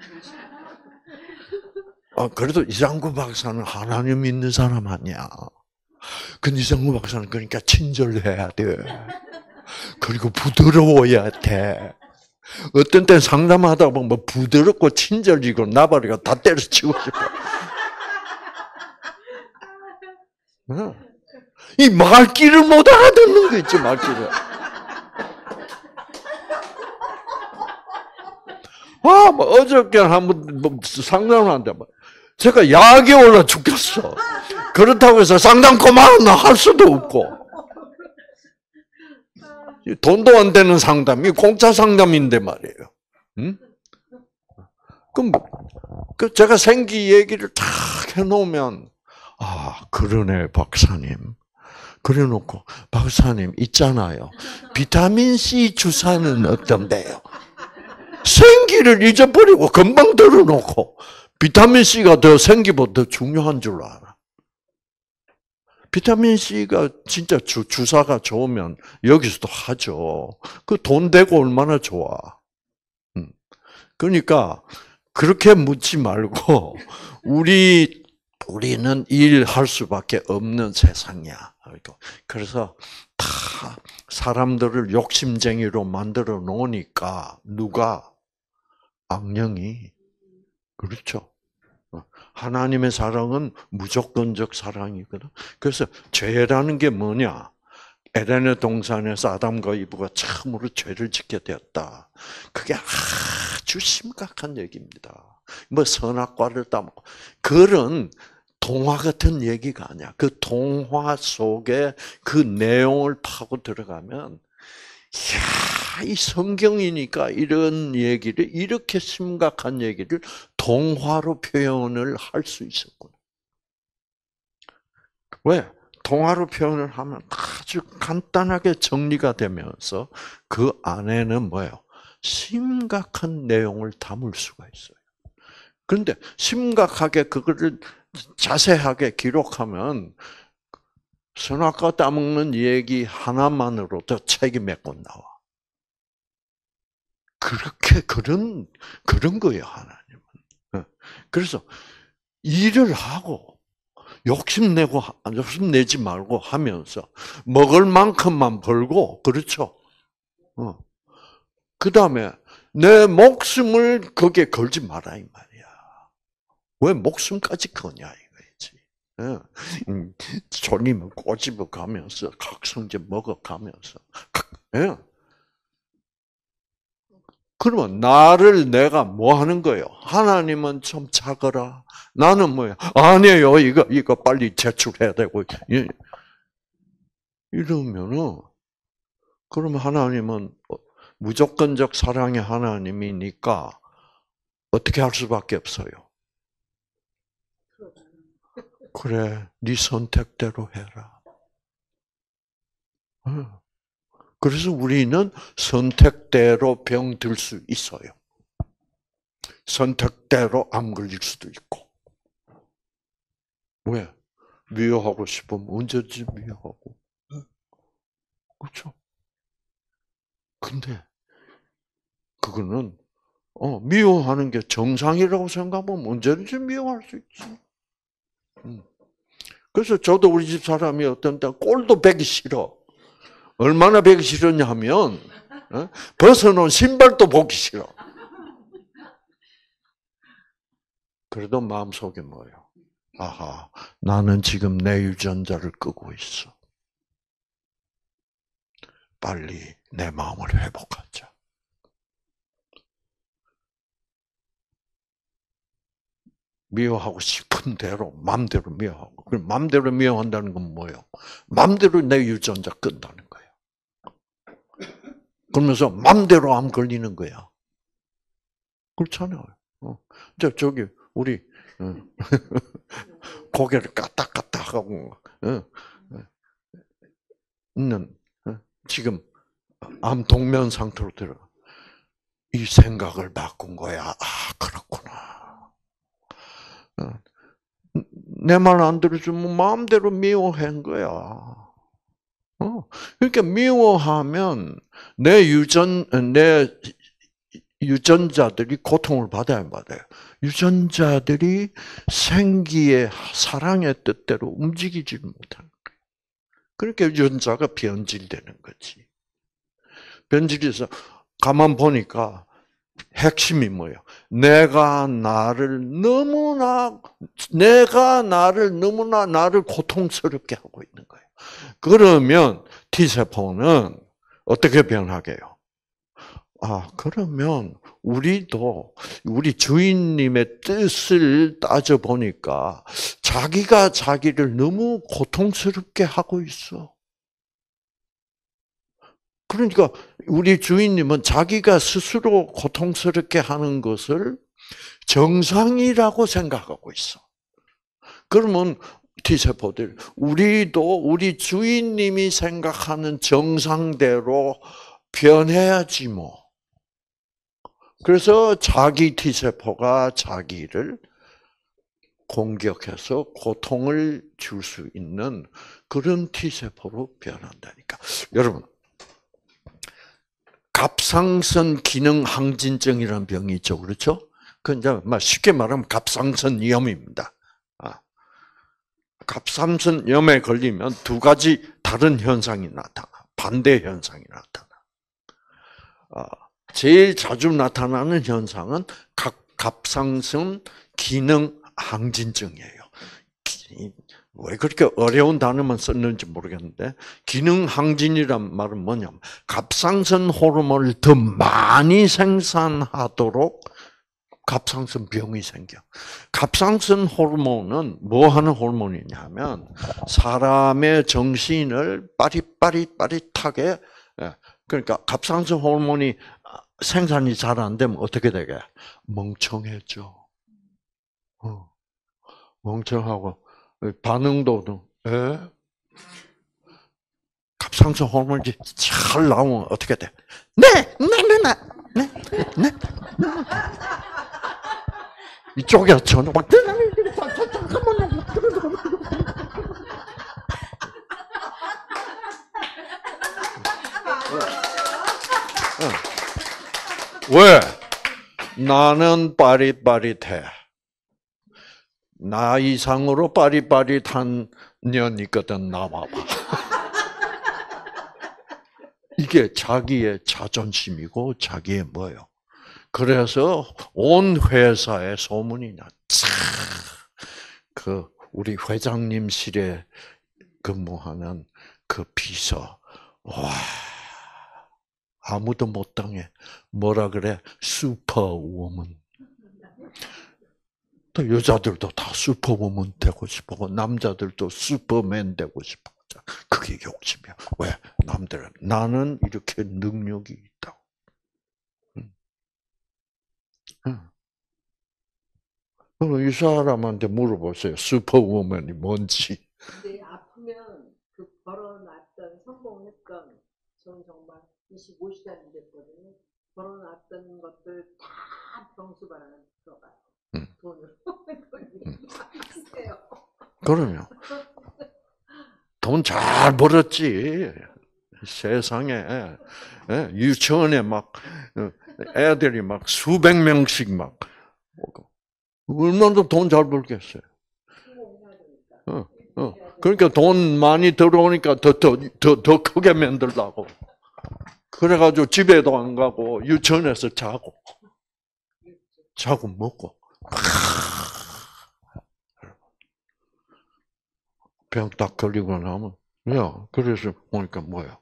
아, 그래도 이상구 박사는 하나님 믿는 사람 아니야. 근데 이상구 박사는 그러니까 친절해야 돼. 그리고 부드러워야 돼. 어떤 때 상담하다 보면 뭐 부드럽고 친절이고 나발이가 다 때려치고 싶어. 이 말귀를 못 알아듣는 거 있지, 말귀를. 아, 뭐 어저께 한번 뭐 상담을 한다. 제가 약이 올라 죽겠어. 그렇다고 해서 상담 그만 할 수도 없고. 돈도 안 되는 상담이 공짜 상담인데 말이에요. 응? 그럼 그 제가 생기 얘기를 탁 해놓으면 아 그러네 박사님. 그래놓고 박사님 있잖아요. 비타민 C 주사는 어떤데요? 생기를 잊어버리고 금방 들어놓고 비타민 C가 더 생기보다 더 중요한 줄 알아. 비타민 C가 진짜 주, 주사가 좋으면 여기서도 하죠. 그 돈 되고 얼마나 좋아. 음. 그러니까 그렇게 묻지 말고 우리 우리는 일할 수밖에 없는 세상이야. 그래서 다 사람들을 욕심쟁이로 만들어 놓으니까 누가 악령이 그렇죠. 하나님의 사랑은 무조건적 사랑이거든. 그래서 죄라는 게 뭐냐? 에덴의 동산에서 아담과 이브가 처음으로 죄를 짓게 되었다. 그게 아주 심각한 얘기입니다. 뭐 선악과를 따먹고 그런 동화 같은 얘기가 아니야. 그 동화 속에 그 내용을 파고 들어가면 이야, 이 성경이니까 이런 얘기를 이렇게 심각한 얘기를 동화로 표현을 할 수 있었구나. 왜? 동화로 표현을 하면 아주 간단하게 정리가 되면서 그 안에는 뭐예요? 심각한 내용을 담을 수가 있어요. 그런데 심각하게 그거를 자세하게 기록하면 선악과 따먹는 얘기 하나만으로도 책이 몇 권 나와. 그렇게 그런 그런 거예요 하나님은. 그래서 일을 하고 욕심내고 욕심내지 말고 하면서 먹을 만큼만 벌고 그렇죠. 어. 그 다음에 내 목숨을 거기에 걸지 마라 이 말이야. 왜 목숨까지 거냐 이거지. 졸리면 꼬집어 가면서 각성제 먹어 가면서. 예. 그러면 나를 내가 뭐 하는 거예요? 하나님은 좀 작아라. 나는 뭐야? 아니에요. 이거 이거 빨리 제출해야 되고 이러면은 그러면 하나님은 무조건적 사랑의 하나님이니까 어떻게 할 수밖에 없어요. 그래, 네 선택대로 해라. 그래서 우리는 선택대로 병 들 수 있어요. 선택대로 암 걸릴 수도 있고. 왜? 미워하고 싶으면 언제든지 미워하고. 그렇죠? 근데 그거는 어, 미워하는 게 정상이라고 생각하면 언제든지 미워할 수 있지. 음. 그래서 저도 우리 집 사람이 어떤 때 꼴도 배기 싫어. 얼마나 배기 싫었냐 하면 어? 벗어놓은 신발도 보기 싫어. 그래도 마음속에 뭐예요? 아하, 나는 지금 내 유전자를 끄고 있어. 빨리 내 마음을 회복하자. 미워하고 싶은 대로 마음대로 미워하고 그럼 마음대로 미워한다는 건 뭐예요? 마음대로 내 유전자 끈다는 거예요. 그러면서 마음대로 암 걸리는 거야. 그렇잖아요. 어. 저 저기 우리 고개를 까딱까딱하고 어, 있는 어, 지금 암 동면 상태로 들어. 이 생각을 바꾼 거야. 아, 그렇구나. 내 말 안 들어주면 마음대로 미워한 거야. 어, 그러니까 미워하면 내 유전, 내 유전자들이 고통을 받아야 받아요. 유전자들이 생기의 사랑의 뜻대로 움직이지 못하는 거예요. 그러니까 유전자가 변질되는 거지. 변질해서 가만 보니까 핵심이 뭐예요? 내가 나를 너무나, 내가 나를 너무나 나를 고통스럽게 하고 있는 거예요. 그러면 T세포는 어떻게 변하게요? 아, 그러면 우리도 우리 주인님의 뜻을 따져보니까 자기가 자기를 너무 고통스럽게 하고 있어. 그러니까 우리 주인님은 자기가 스스로 고통스럽게 하는 것을 정상이라고 생각하고 있어. 그러면 T세포들, 우리도 우리 주인님이 생각하는 정상대로 변해야지 뭐. 그래서 자기 T세포가 자기를 공격해서 고통을 줄 수 있는 그런 T세포로 변한다니까. 여러분, 갑상선 기능 항진증이라는 병이 있죠. 그렇죠? 그 이제 쉽게 말하면 갑상선염입니다. 아. 갑상선염에 걸리면 두 가지 다른 현상이 나타나. 반대 현상이 나타나. 아, 제일 자주 나타나는 현상은 갑상선 기능 항진증이에요. 왜 그렇게 어려운 단어만 썼는지 모르겠는데 기능 항진이란 말은 뭐냐면 갑상선 호르몬을 더 많이 생산하도록 갑상선 병이 생겨. 갑상선 호르몬은 뭐 하는 호르몬이냐면 사람의 정신을 빠릿빠릿빠릿하게, 그러니까 갑상선 호르몬이 생산이 잘 안 되면 어떻게 되게? 멍청해져. 어. 멍청하고 반응도 에? 갑상선 호르몬이 잘 나오면 어떻게 돼? 네, 네, 네, 네, 네, 네. 이쪽에 전화 막 왜? 나는 빠릿빠릿해. 나 이상으로 빠릿빠릿한 년 있거든, 나와봐. 이게 자기의 자존심이고 자기의 뭐예요? 그래서 온 회사에 소문이 났. 그 우리 회장님실에 근무하는 그 비서, 와 아무도 못 당해. 뭐라 그래? 슈퍼우먼. 또 여자들도 다 슈퍼우먼 되고 싶고 남자들도 슈퍼맨 되고 싶어. 그게 욕심이야. 왜? 남들은 나는 이렇게 능력이 있다고. 응. 응. 그럼 이 사람한테 물어보세요. 슈퍼우먼이 뭔지. 근데 아프면 그 벌어놨던 성공했던 저는 정말 이십오 시간이 됐거든요. 벌어놨던 것들 다 병수발하는 들어가요. 응. 돈으로. 돈이 비싸요. 그러면 돈 잘 벌었지. 세상에 유치원에 막 애들이 막 수백 명씩 막 얼마나 돈 잘 벌겠어요. 어, 어. 그러니까 돈 많이 들어오니까 더 더 더 더 크게 만들라고. 그래가지고 집에도 안 가고 유치원에서 자고 자고 먹고. 병 딱 걸리고 나면, 야, 그래서 보니까 뭐야.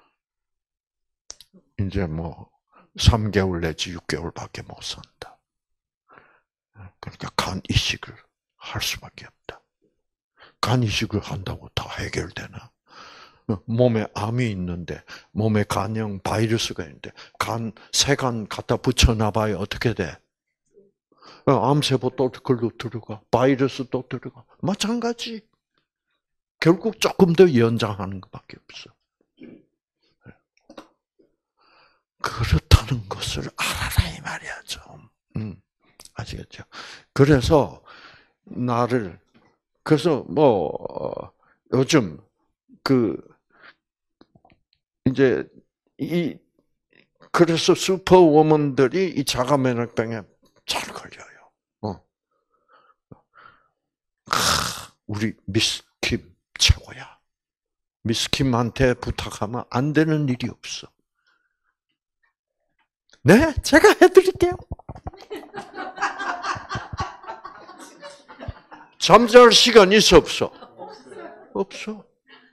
이제 뭐, 삼 개월 내지 육 개월밖에 못 산다. 그러니까 간 이식을 할 수밖에 없다. 간 이식을 한다고 다 해결되나? 몸에 암이 있는데, 몸에 간형 바이러스가 있는데, 간, 세간 갖다 붙여놔봐야 어떻게 돼? 어, 암세포 또 걸로 들어가. 바이러스 또 들어가. 마찬가지. 결국 조금 더 연장하는 것밖에 없어. 그렇다는 것을 알아라 이 말이야 좀. 음, 아시겠죠? 그래서 나를 그래서 뭐 어, 요즘 그 이제 이 그래서 슈퍼워먼들이 이 자가면역병에 잘 걸려요. 어. 하, 우리 미스 킴 최고야. 미스 킴한테 부탁하면 안 되는 일이 없어. 네, 제가 해드릴게요. 잠잘 시간 있어 없어? 없어.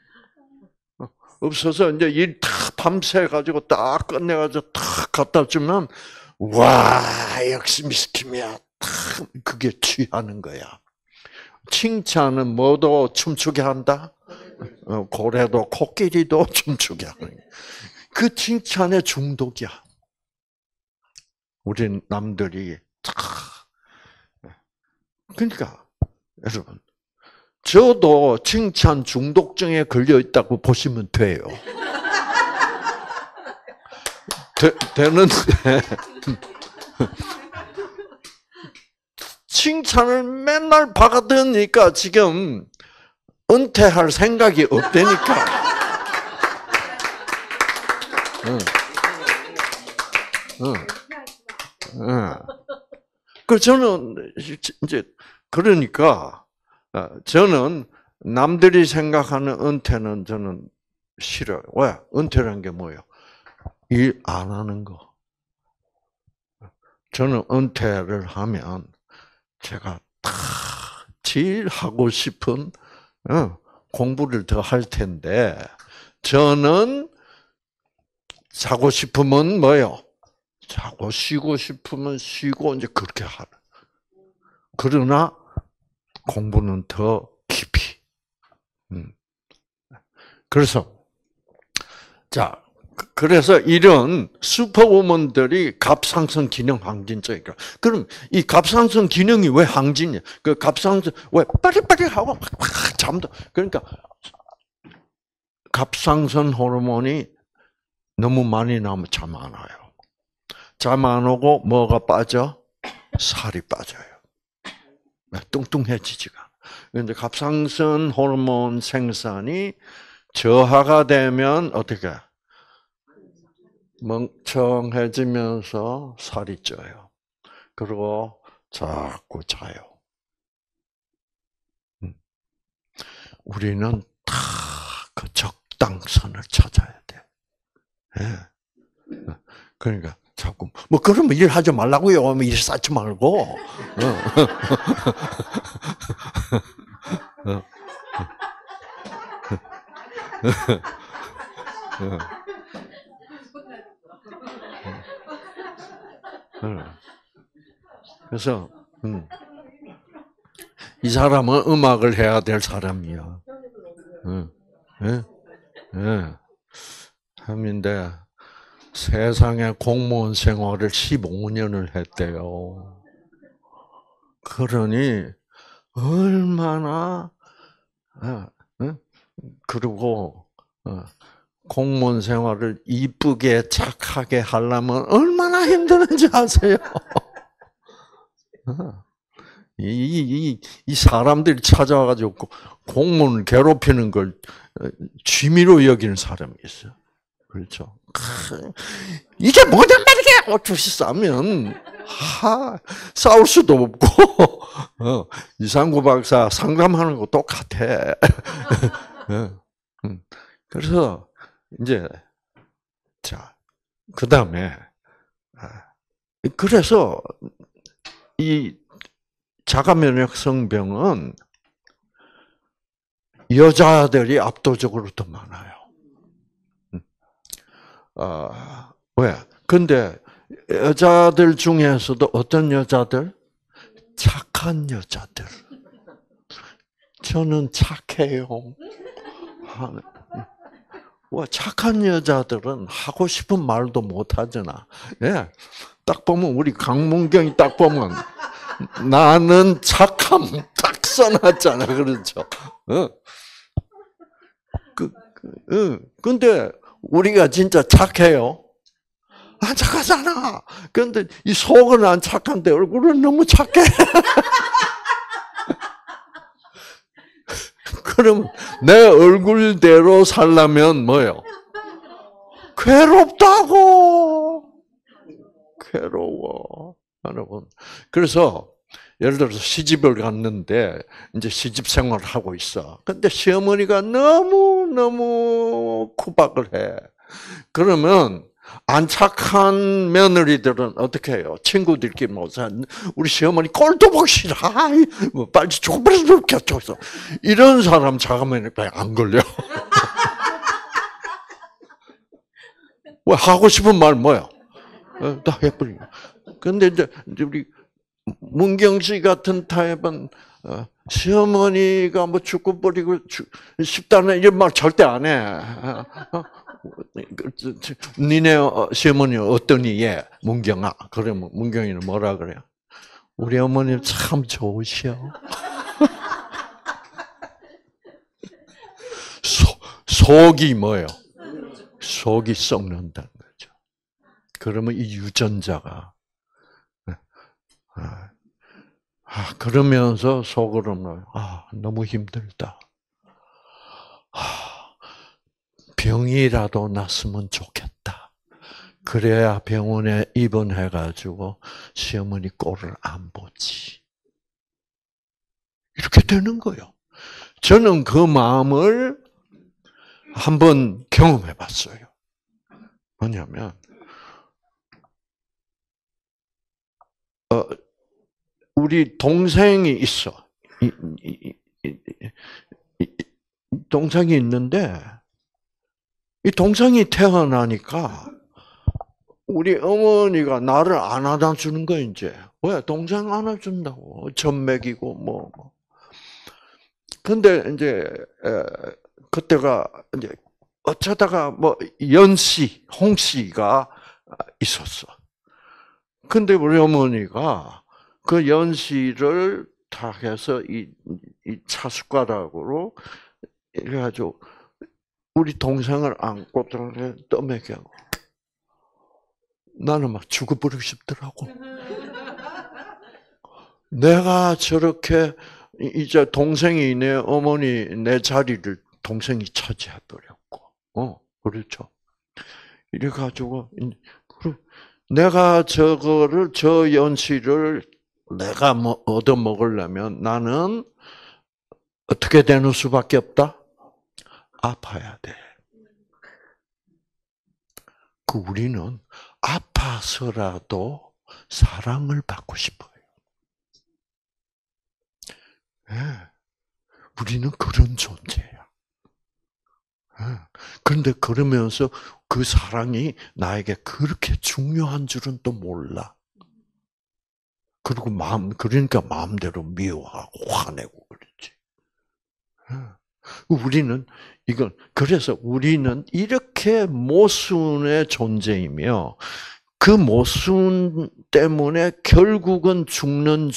없어서 이제 일 다 밤새 가지고 딱 끝내가지고 딱 갖다 주면 와 역시 미스킴이야. 딱 그게 취하는 거야. 칭찬은 뭐도 춤추게 한다. 고래도 코끼리도 춤추게 하는 거야. 그 칭찬의 중독이야. 우리 남들이 다 그러니까 여러분 저도 칭찬 중독증에 걸려 있다고 보시면 돼요. 되, 되는데 칭찬을 맨날 받으니까 지금 은퇴할 생각이 없다니까. 응. 응. 응. 그 저는 이제 그러니까 저는 남들이 생각하는 은퇴는 저는 싫어요. 왜? 은퇴라는 게 뭐예요? 일 안 하는 거. 저는 은퇴를 하면 제가 다 제일 하고 싶은 공부를 더 할 텐데 저는 자고 싶으면 뭐요? 자고 쉬고 싶으면 쉬고 이제 그렇게 하라. 그러나 공부는 더 깊이. 음. 그래서 자 그래서 이런 슈퍼우먼들이 갑상선 기능 항진증이니까. 그럼 이 갑상선 기능이 왜 항진이야? 그 갑상선 왜 빠리빠리 하고 막 잠도 그러니까 갑상선 호르몬이 너무 많이 나오면 잠 안 와요. 잠 안 오고 뭐가 빠져? 살이 빠져요. 뚱뚱해지지가 않아. 그런데 갑상선 호르몬 생산이 저하가 되면 어떻게? 멍청해지면서 살이 쪄요. 그리고 자꾸 자요. 우리는 다 그 적당선을 찾아야 돼. 예. 그러니까 자꾸 뭐 그러면 일하지 말라고요. 일 쌓지 말고. 그래서 음. 이 사람은 음악을 해야 될 사람이야. 응, 예, 예. 함인데 세상에 공무원 생활을 십오 년을 했대요. 그러니 얼마나 어, 어? 그리고 어, 공무원 생활을 이쁘게 착하게 하려면 얼마나 힘드는지 아세요? 이, 이, 이 사람들이 찾아와가지고 공무원을 괴롭히는 걸 취미로 여기는 사람이 있어요. 그렇죠. 이게 뭐냐 말이야! 어쩌시 싸면, 하, 싸울 수도 없고, 어, 이상구 박사 상담하는 거 똑같아. 그래서, 이제, 자, 그 다음에, 그래서, 이 자가면역성병은 여자들이 압도적으로 더 많아요. 아, 왜? 근데 여자들 중에서도 어떤 여자들? 착한 여자들. 저는 착해요. 와, 착한 여자들은 하고 싶은 말도 못 하잖아. 예. 딱 보면 우리 강문경이 딱 보면 나는 착함 딱 써놨잖아. 그렇죠? 어. 그, 그, 어. 근데 우리가 진짜 착해요? 안 착하잖아. 근데 이 속은 안 착한데 얼굴은 너무 착해. 그럼 내 얼굴대로 살려면 뭐요? 괴롭다고. 괴로워. 여러분. 그래서 예를 들어서 시집을 갔는데 이제 시집 생활을 하고 있어. 근데 시어머니가 너무 너무 구박을 해. 그러면 안 착한 며느리들은 어떻게 해요? 친구들끼리 모자 우리 시어머니 꼴도 보기 싫어. 아이, 뭐 빨리 죽어버려 죽겠어. 이런 사람 자가면에 안 걸려. 왜 하고 싶은 말 뭐야? 어, 다 해버려. 근데 이제 우리 문경 씨 같은 타입은 어, 시어머니가 뭐 죽어버리고 싶다는 이런 말 절대 안 해. 어, 어, 니네 시어머니 어떠니? 예, 문경아. 그러면 문경이는 뭐라 그래요? 우리 어머니 참 좋으셔. 속, 속이 뭐예요? 속이 썩는다는 거죠. 그러면 이 유전자가 아, 그러면서 속으로는 아, 너무 힘들다. 아, 병이라도 났으면 좋겠다. 그래야 병원에 입원해가지고 시어머니 꼴을 안 보지. 이렇게 되는 거예요. 저는 그 마음을 한번 경험해 봤어요. 뭐냐면, 어, 우리 동생이 있어. 이, 이, 이, 이, 동생이 있는데, 이 동생이 태어나니까, 우리 어머니가 나를 안 안아주는 거야, 이제. 왜? 동생 안아준다고. 젖 먹이고, 뭐. 근데, 이제, 에, 그때가, 이제, 어쩌다가, 뭐, 연씨, 홍씨가 있었어. 근데 우리 어머니가 그 연씨를 다 해서 이, 이 차숟가락으로, 이래가지고, 우리 동생을 안고 떠먹이고. 나는 막 죽어버리고 싶더라고. 내가 저렇게 이제 동생이 내 어머니 내 자리를 동생이 차지해버렸고, 어 그렇죠. 이래가지고 내가 저거를 저 연씨를 내가 뭐 얻어 먹으려면 나는 어떻게 되는 수밖에 없다? 아파야 돼. 그 우리는 아파서라도 사랑을 받고 싶어요. 네. 우리는 그런 존재야. 네. 그런데 그러면서 그 사랑이 나에게 그렇게 중요한 줄은 또 몰라. 그리고 마음, 그러니까 마음대로 미워하고 화내고 그러지. 네. 우리는 이건 그래서 우리는 이렇게 모순의 존재이며 그 모순 때문에 결국은 죽는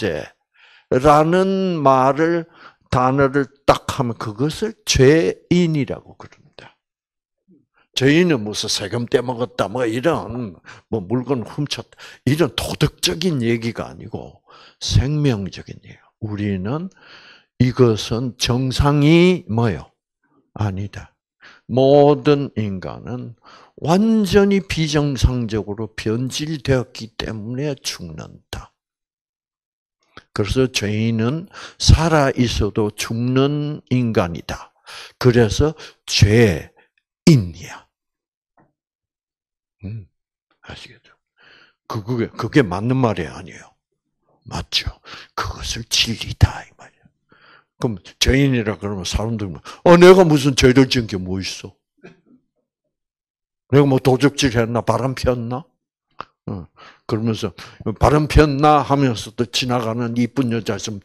존재라는 말을 단어를 딱 하면 그것을 죄인이라고 그럽니다. 죄인은 무슨 세금 떼먹었다 뭐 이런 뭐 물건 훔쳤다 이런 도덕적인 얘기가 아니고 생명적인 얘기예요. 우리는 이것은 정상이 뭐요? 아니다. 모든 인간은 완전히 비정상적으로 변질되었기 때문에 죽는다. 그래서 죄인은 살아 있어도 죽는 인간이다. 그래서 죄인이야. 음, 아시겠죠? 그게 그게 맞는 말이 아니에요. 맞죠? 그것을 진리다 이 말이야. 그럼 죄인이라 그러면 사람들은 어 내가 무슨 죄를 지은 게 뭐 있어? 내가 뭐 도적질했나 바람 피웠나? 어, 그러면서 바람 피웠나 하면서도 지나가는 이쁜 여자 좀.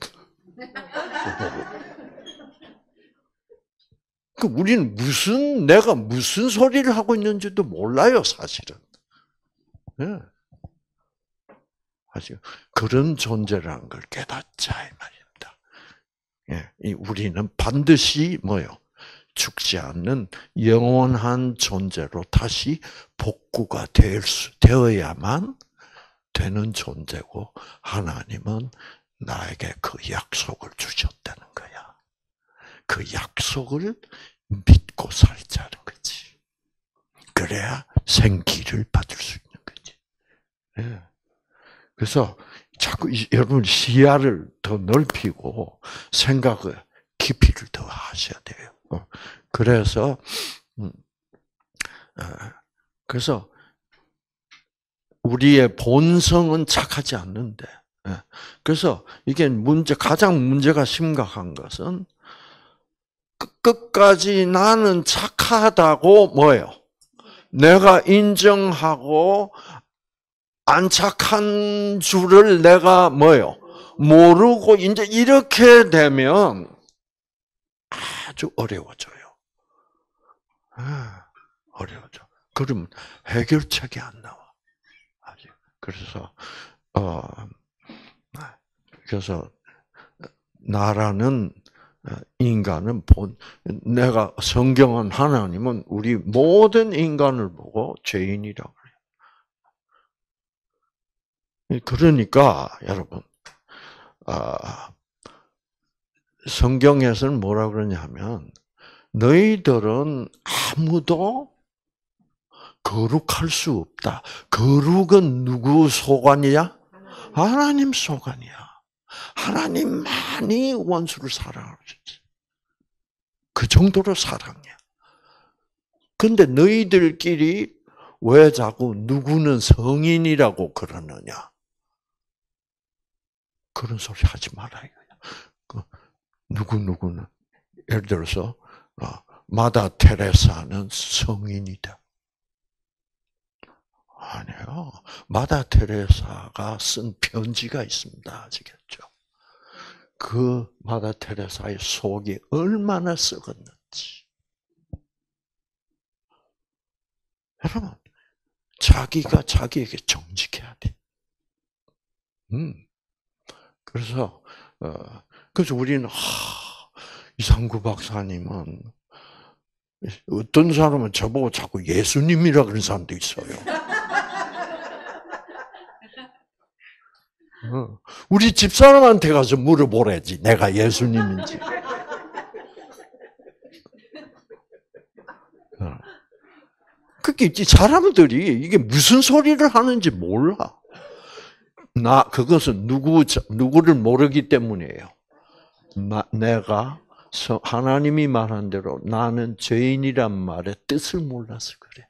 그 우리는 무슨 내가 무슨 소리를 하고 있는지도 몰라요 사실은. 네. 아시죠? 그런 존재라는 걸 깨닫자 이 말입니다. 예, 이 우리는 반드시 뭐요? 죽지 않는 영원한 존재로 다시 복구가 될 수, 되어야만 되는 존재고, 하나님은 나에게 그 약속을 주셨다는 거야. 그 약속을 믿고 살자는 거지. 그래야 생기를 받을 수 있는 거지. 예. 그래서 자꾸 여러분 시야를 더 넓히고 생각을 깊이를 더 하셔야 돼요. 그래서 그래서 우리의 본성은 착하지 않는데, 그래서 이게 문제 가장 문제가 심각한 것은 끝까지 나는 착하다고 뭐예요? 내가 인정하고 안 착한 줄을 내가 뭐예요? 모르고 이제 이렇게 되면 아주 어려워져요. 아, 어려워져. 그러면 해결책이 안 나와. 그래서 어 그래서 나라는 인간은 본 내가 성경은 하나님은 우리 모든 인간을 보고 죄인이라고 그래요. 그러니까 여러분, 아, 성경에서는 뭐라 그러냐면 너희들은 아무도 거룩할 수 없다. 거룩은 누구 소관이야? 하나님 소관이야. 하나님만이 원수를 사랑하셨지. 그 정도로 사랑해. 근데 너희들끼리 왜 자꾸 누구는 성인이라고 그러느냐? 그런 소리 하지 마라 이거야. 누구 누구는 예를 들어서 마다 테레사는 성인이다. 아니요. 마다 테레사가 쓴 편지가 있습니다. 아시겠죠? 그 마다 테레사의 속이 얼마나 썩었는지. 여러분, 자기가 자기에게 정직해야 돼. 음. 그래서, 어, 그래서 우리는, 하, 이상구 박사님은, 어떤 사람은 저보고 자꾸 예수님이라 그런 사람도 있어요. 우리 집사람한테 가서 물어보래지. 내가 예수님인지. 그게 있지. 사람들이 이게 무슨 소리를 하는지 몰라. 나, 그것은 누구, 누구를 모르기 때문이에요. 나, 내가 하나님이 말한 대로 나는 죄인이란 말의 뜻을 몰라서 그래.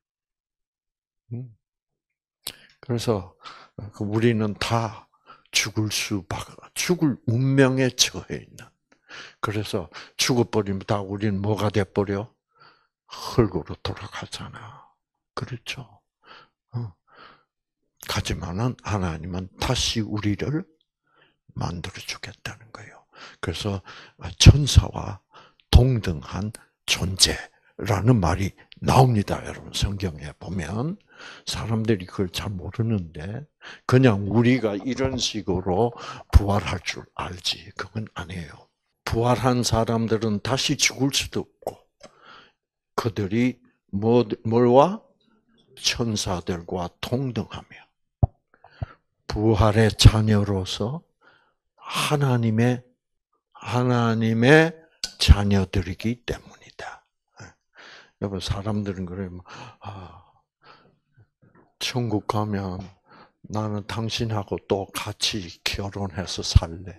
그래서 우리는 다 죽을 수밖에, 죽을 운명에 처해 있는. 그래서 죽어버리면 다 우리는 뭐가 돼버려? 흙으로 돌아가잖아. 그렇죠? 어. 하지만은 하나님은 다시 우리를 만들어 주겠다는 거예요. 그래서 천사와 동등한 존재라는 말이 나옵니다. 여러분 성경에 보면 사람들이 그걸 잘 모르는데 그냥 우리가 이런 식으로 부활할 줄 알지 그건 아니에요. 부활한 사람들은 다시 죽을 수도 없고 그들이 뭐, 뭘와? 천사들과 동등하며 부활의 자녀로서 하나님의 하나님의 자녀들이기 때문이다. 여러분 사람들은 그래, 아, 천국 가면 나는 당신하고 또 같이 결혼해서 살래.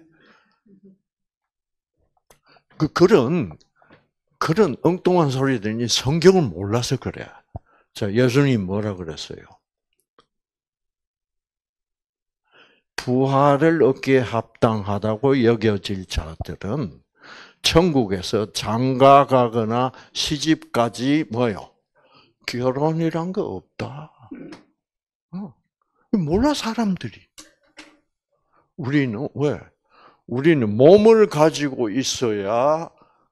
그 그런 그런 엉뚱한 소리들이 성경을 몰라서 그래. 자, 예수님 뭐라 그랬어요? 부활을 얻기에 합당하다고 여겨질 자들은 천국에서 장가가거나 시집까지 뭐요? 결혼이란 거 없다. 어. 몰라 사람들이. 우리는 왜? 우리는 몸을 가지고 있어야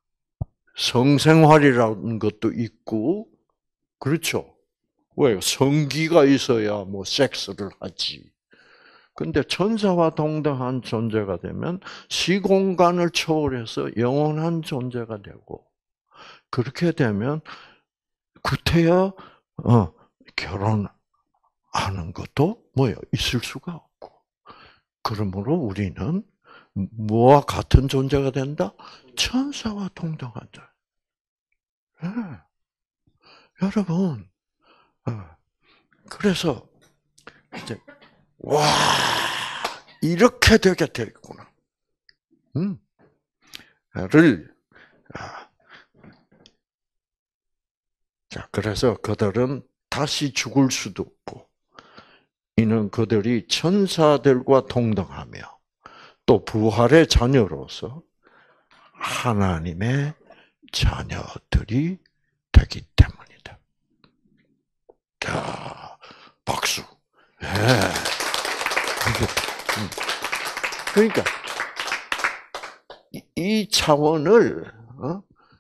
성생활이라는 것도 있고, 그렇죠? 왜요? 성기가 있어야 뭐 섹스를 하지. 근데 천사와 동등한 존재가 되면 시공간을 초월해서 영원한 존재가 되고, 그렇게 되면 구태여 어, 결혼하는 것도 뭐요? 있을 수가 없고. 그러므로 우리는 뭐와 같은 존재가 된다? 천사와 동등한 존재. 네. 여러분, 어, 그래서 이제 와 이렇게 되게 되겠구나. 음, 를 아. 자, 그래서 그들은 다시 죽을 수도 없고, 이는 그들이 천사들과 동등하며 또 부활의 자녀로서 하나님의 자녀들이 되기 때문이다. 자, 박수. 네. 그러니까 이 차원을 어?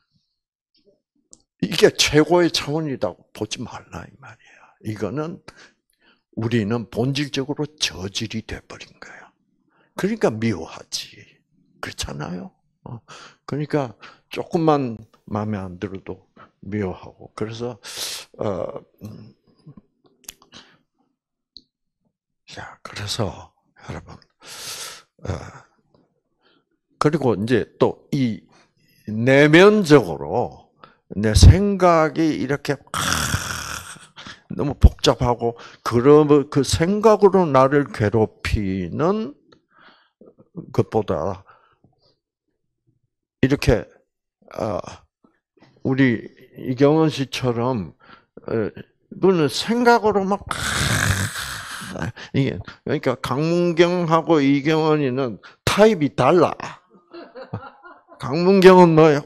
이게 최고의 차원이라고 보지 말라 이 말이야. 이거는 우리는 본질적으로 저질이 돼버린 거야. 그러니까 미워하지. 그렇잖아요. 어. 그러니까 조금만 마음에 안 들어도 미워하고. 그래서 어, 음. 자, 그래서 여러분, 어, 그리고 이제 또 이 내면적으로 내 생각이 이렇게 아, 너무 복잡하고 그러 그 생각으로 나를 괴롭히는 것보다 이렇게 어, 우리 이경원 씨처럼 어, 그는 생각으로 막 아, 이게 그러니까 강문경하고 이경원이는 타입이 달라. 강문경은 뭐예요?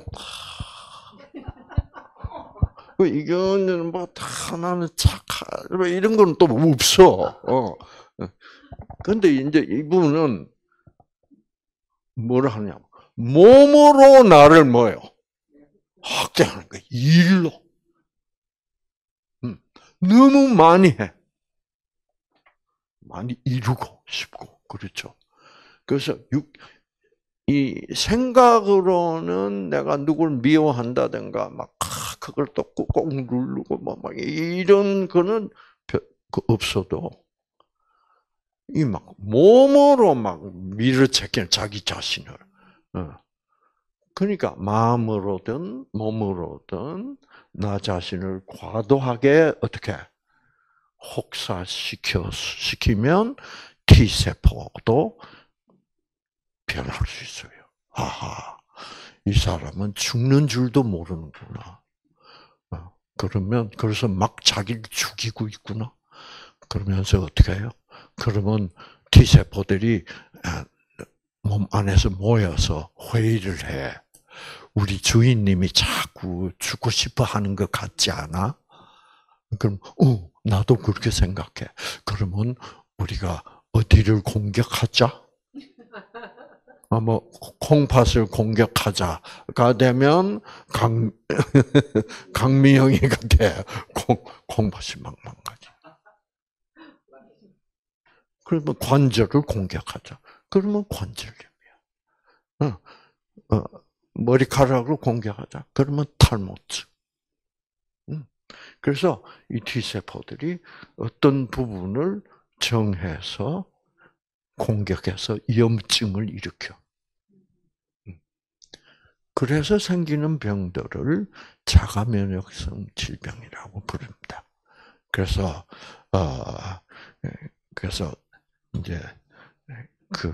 이경원은 뭐 다 나는 착하 이런 건 또 없어. 어. 근데 이제 이분은 뭐를 하냐? 몸으로 나를 뭐예요? 확대하는 거야. 일로. 음. 너무 많이 해. 많이 이루고 싶고 그렇죠. 그래서 육, 이 생각으로는 내가 누굴 미워한다든가 막 그걸 또 꾹꾹 누르고 뭐 막 이런 거는 없어도 이 막 몸으로 막 밀어채기는 자기 자신을. 그러니까 마음으로든 몸으로든 나 자신을 과도하게 어떻게 혹사시켜 시키면 T 세포도 변할 수 있어요. 아하, 이 사람은 죽는 줄도 모르는구나. 그러면 그래서 막 자기를 죽이고 있구나. 그러면서 어떻게 해요? 그러면 T 세포들이 몸 안에서 모여서 회의를 해. 우리 주인님이 자꾸 죽고 싶어 하는 것 같지 않아? 그럼 어, 나도 그렇게 생각해. 그러면 우리가 어디를 공격하자? 아, 뭐 콩팥을 공격하자가 되면 강 강미영이가 돼. 콩 콩팥이 막 망가져. 그러면 관절을 공격하자. 그러면 관절염이야. 어, 어, 머리카락을 공격하자. 그러면 탈모증. 음. 그래서 이 T세포들이 어떤 부분을 정해서 공격해서 염증을 일으켜. 그래서 생기는 병들을 자가면역성 질병이라고 부릅니다. 그래서 어 그래서 이제 그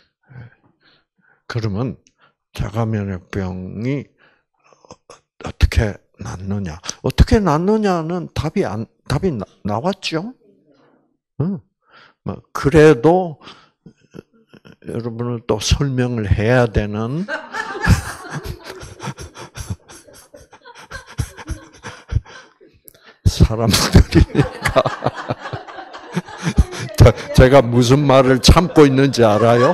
그러면 자가면역병이 어떻게 낫느냐? 어떻게 낫느냐는 답이 안 답이 나, 나왔죠. 응. 뭐 그래도 여러분은 또 설명을 해야 되는 사람들이니까. 제가 무슨 말을 참고 있는지 알아요?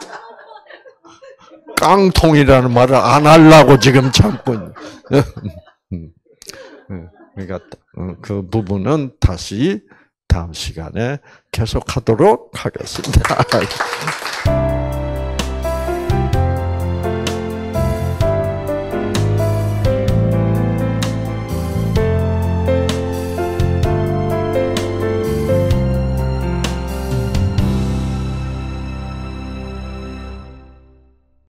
깡통이라는 말을 안 하려고 지금 참고 있는. 그러니까 그 부분은 다시 다음 시간에 계속하도록 하겠습니다.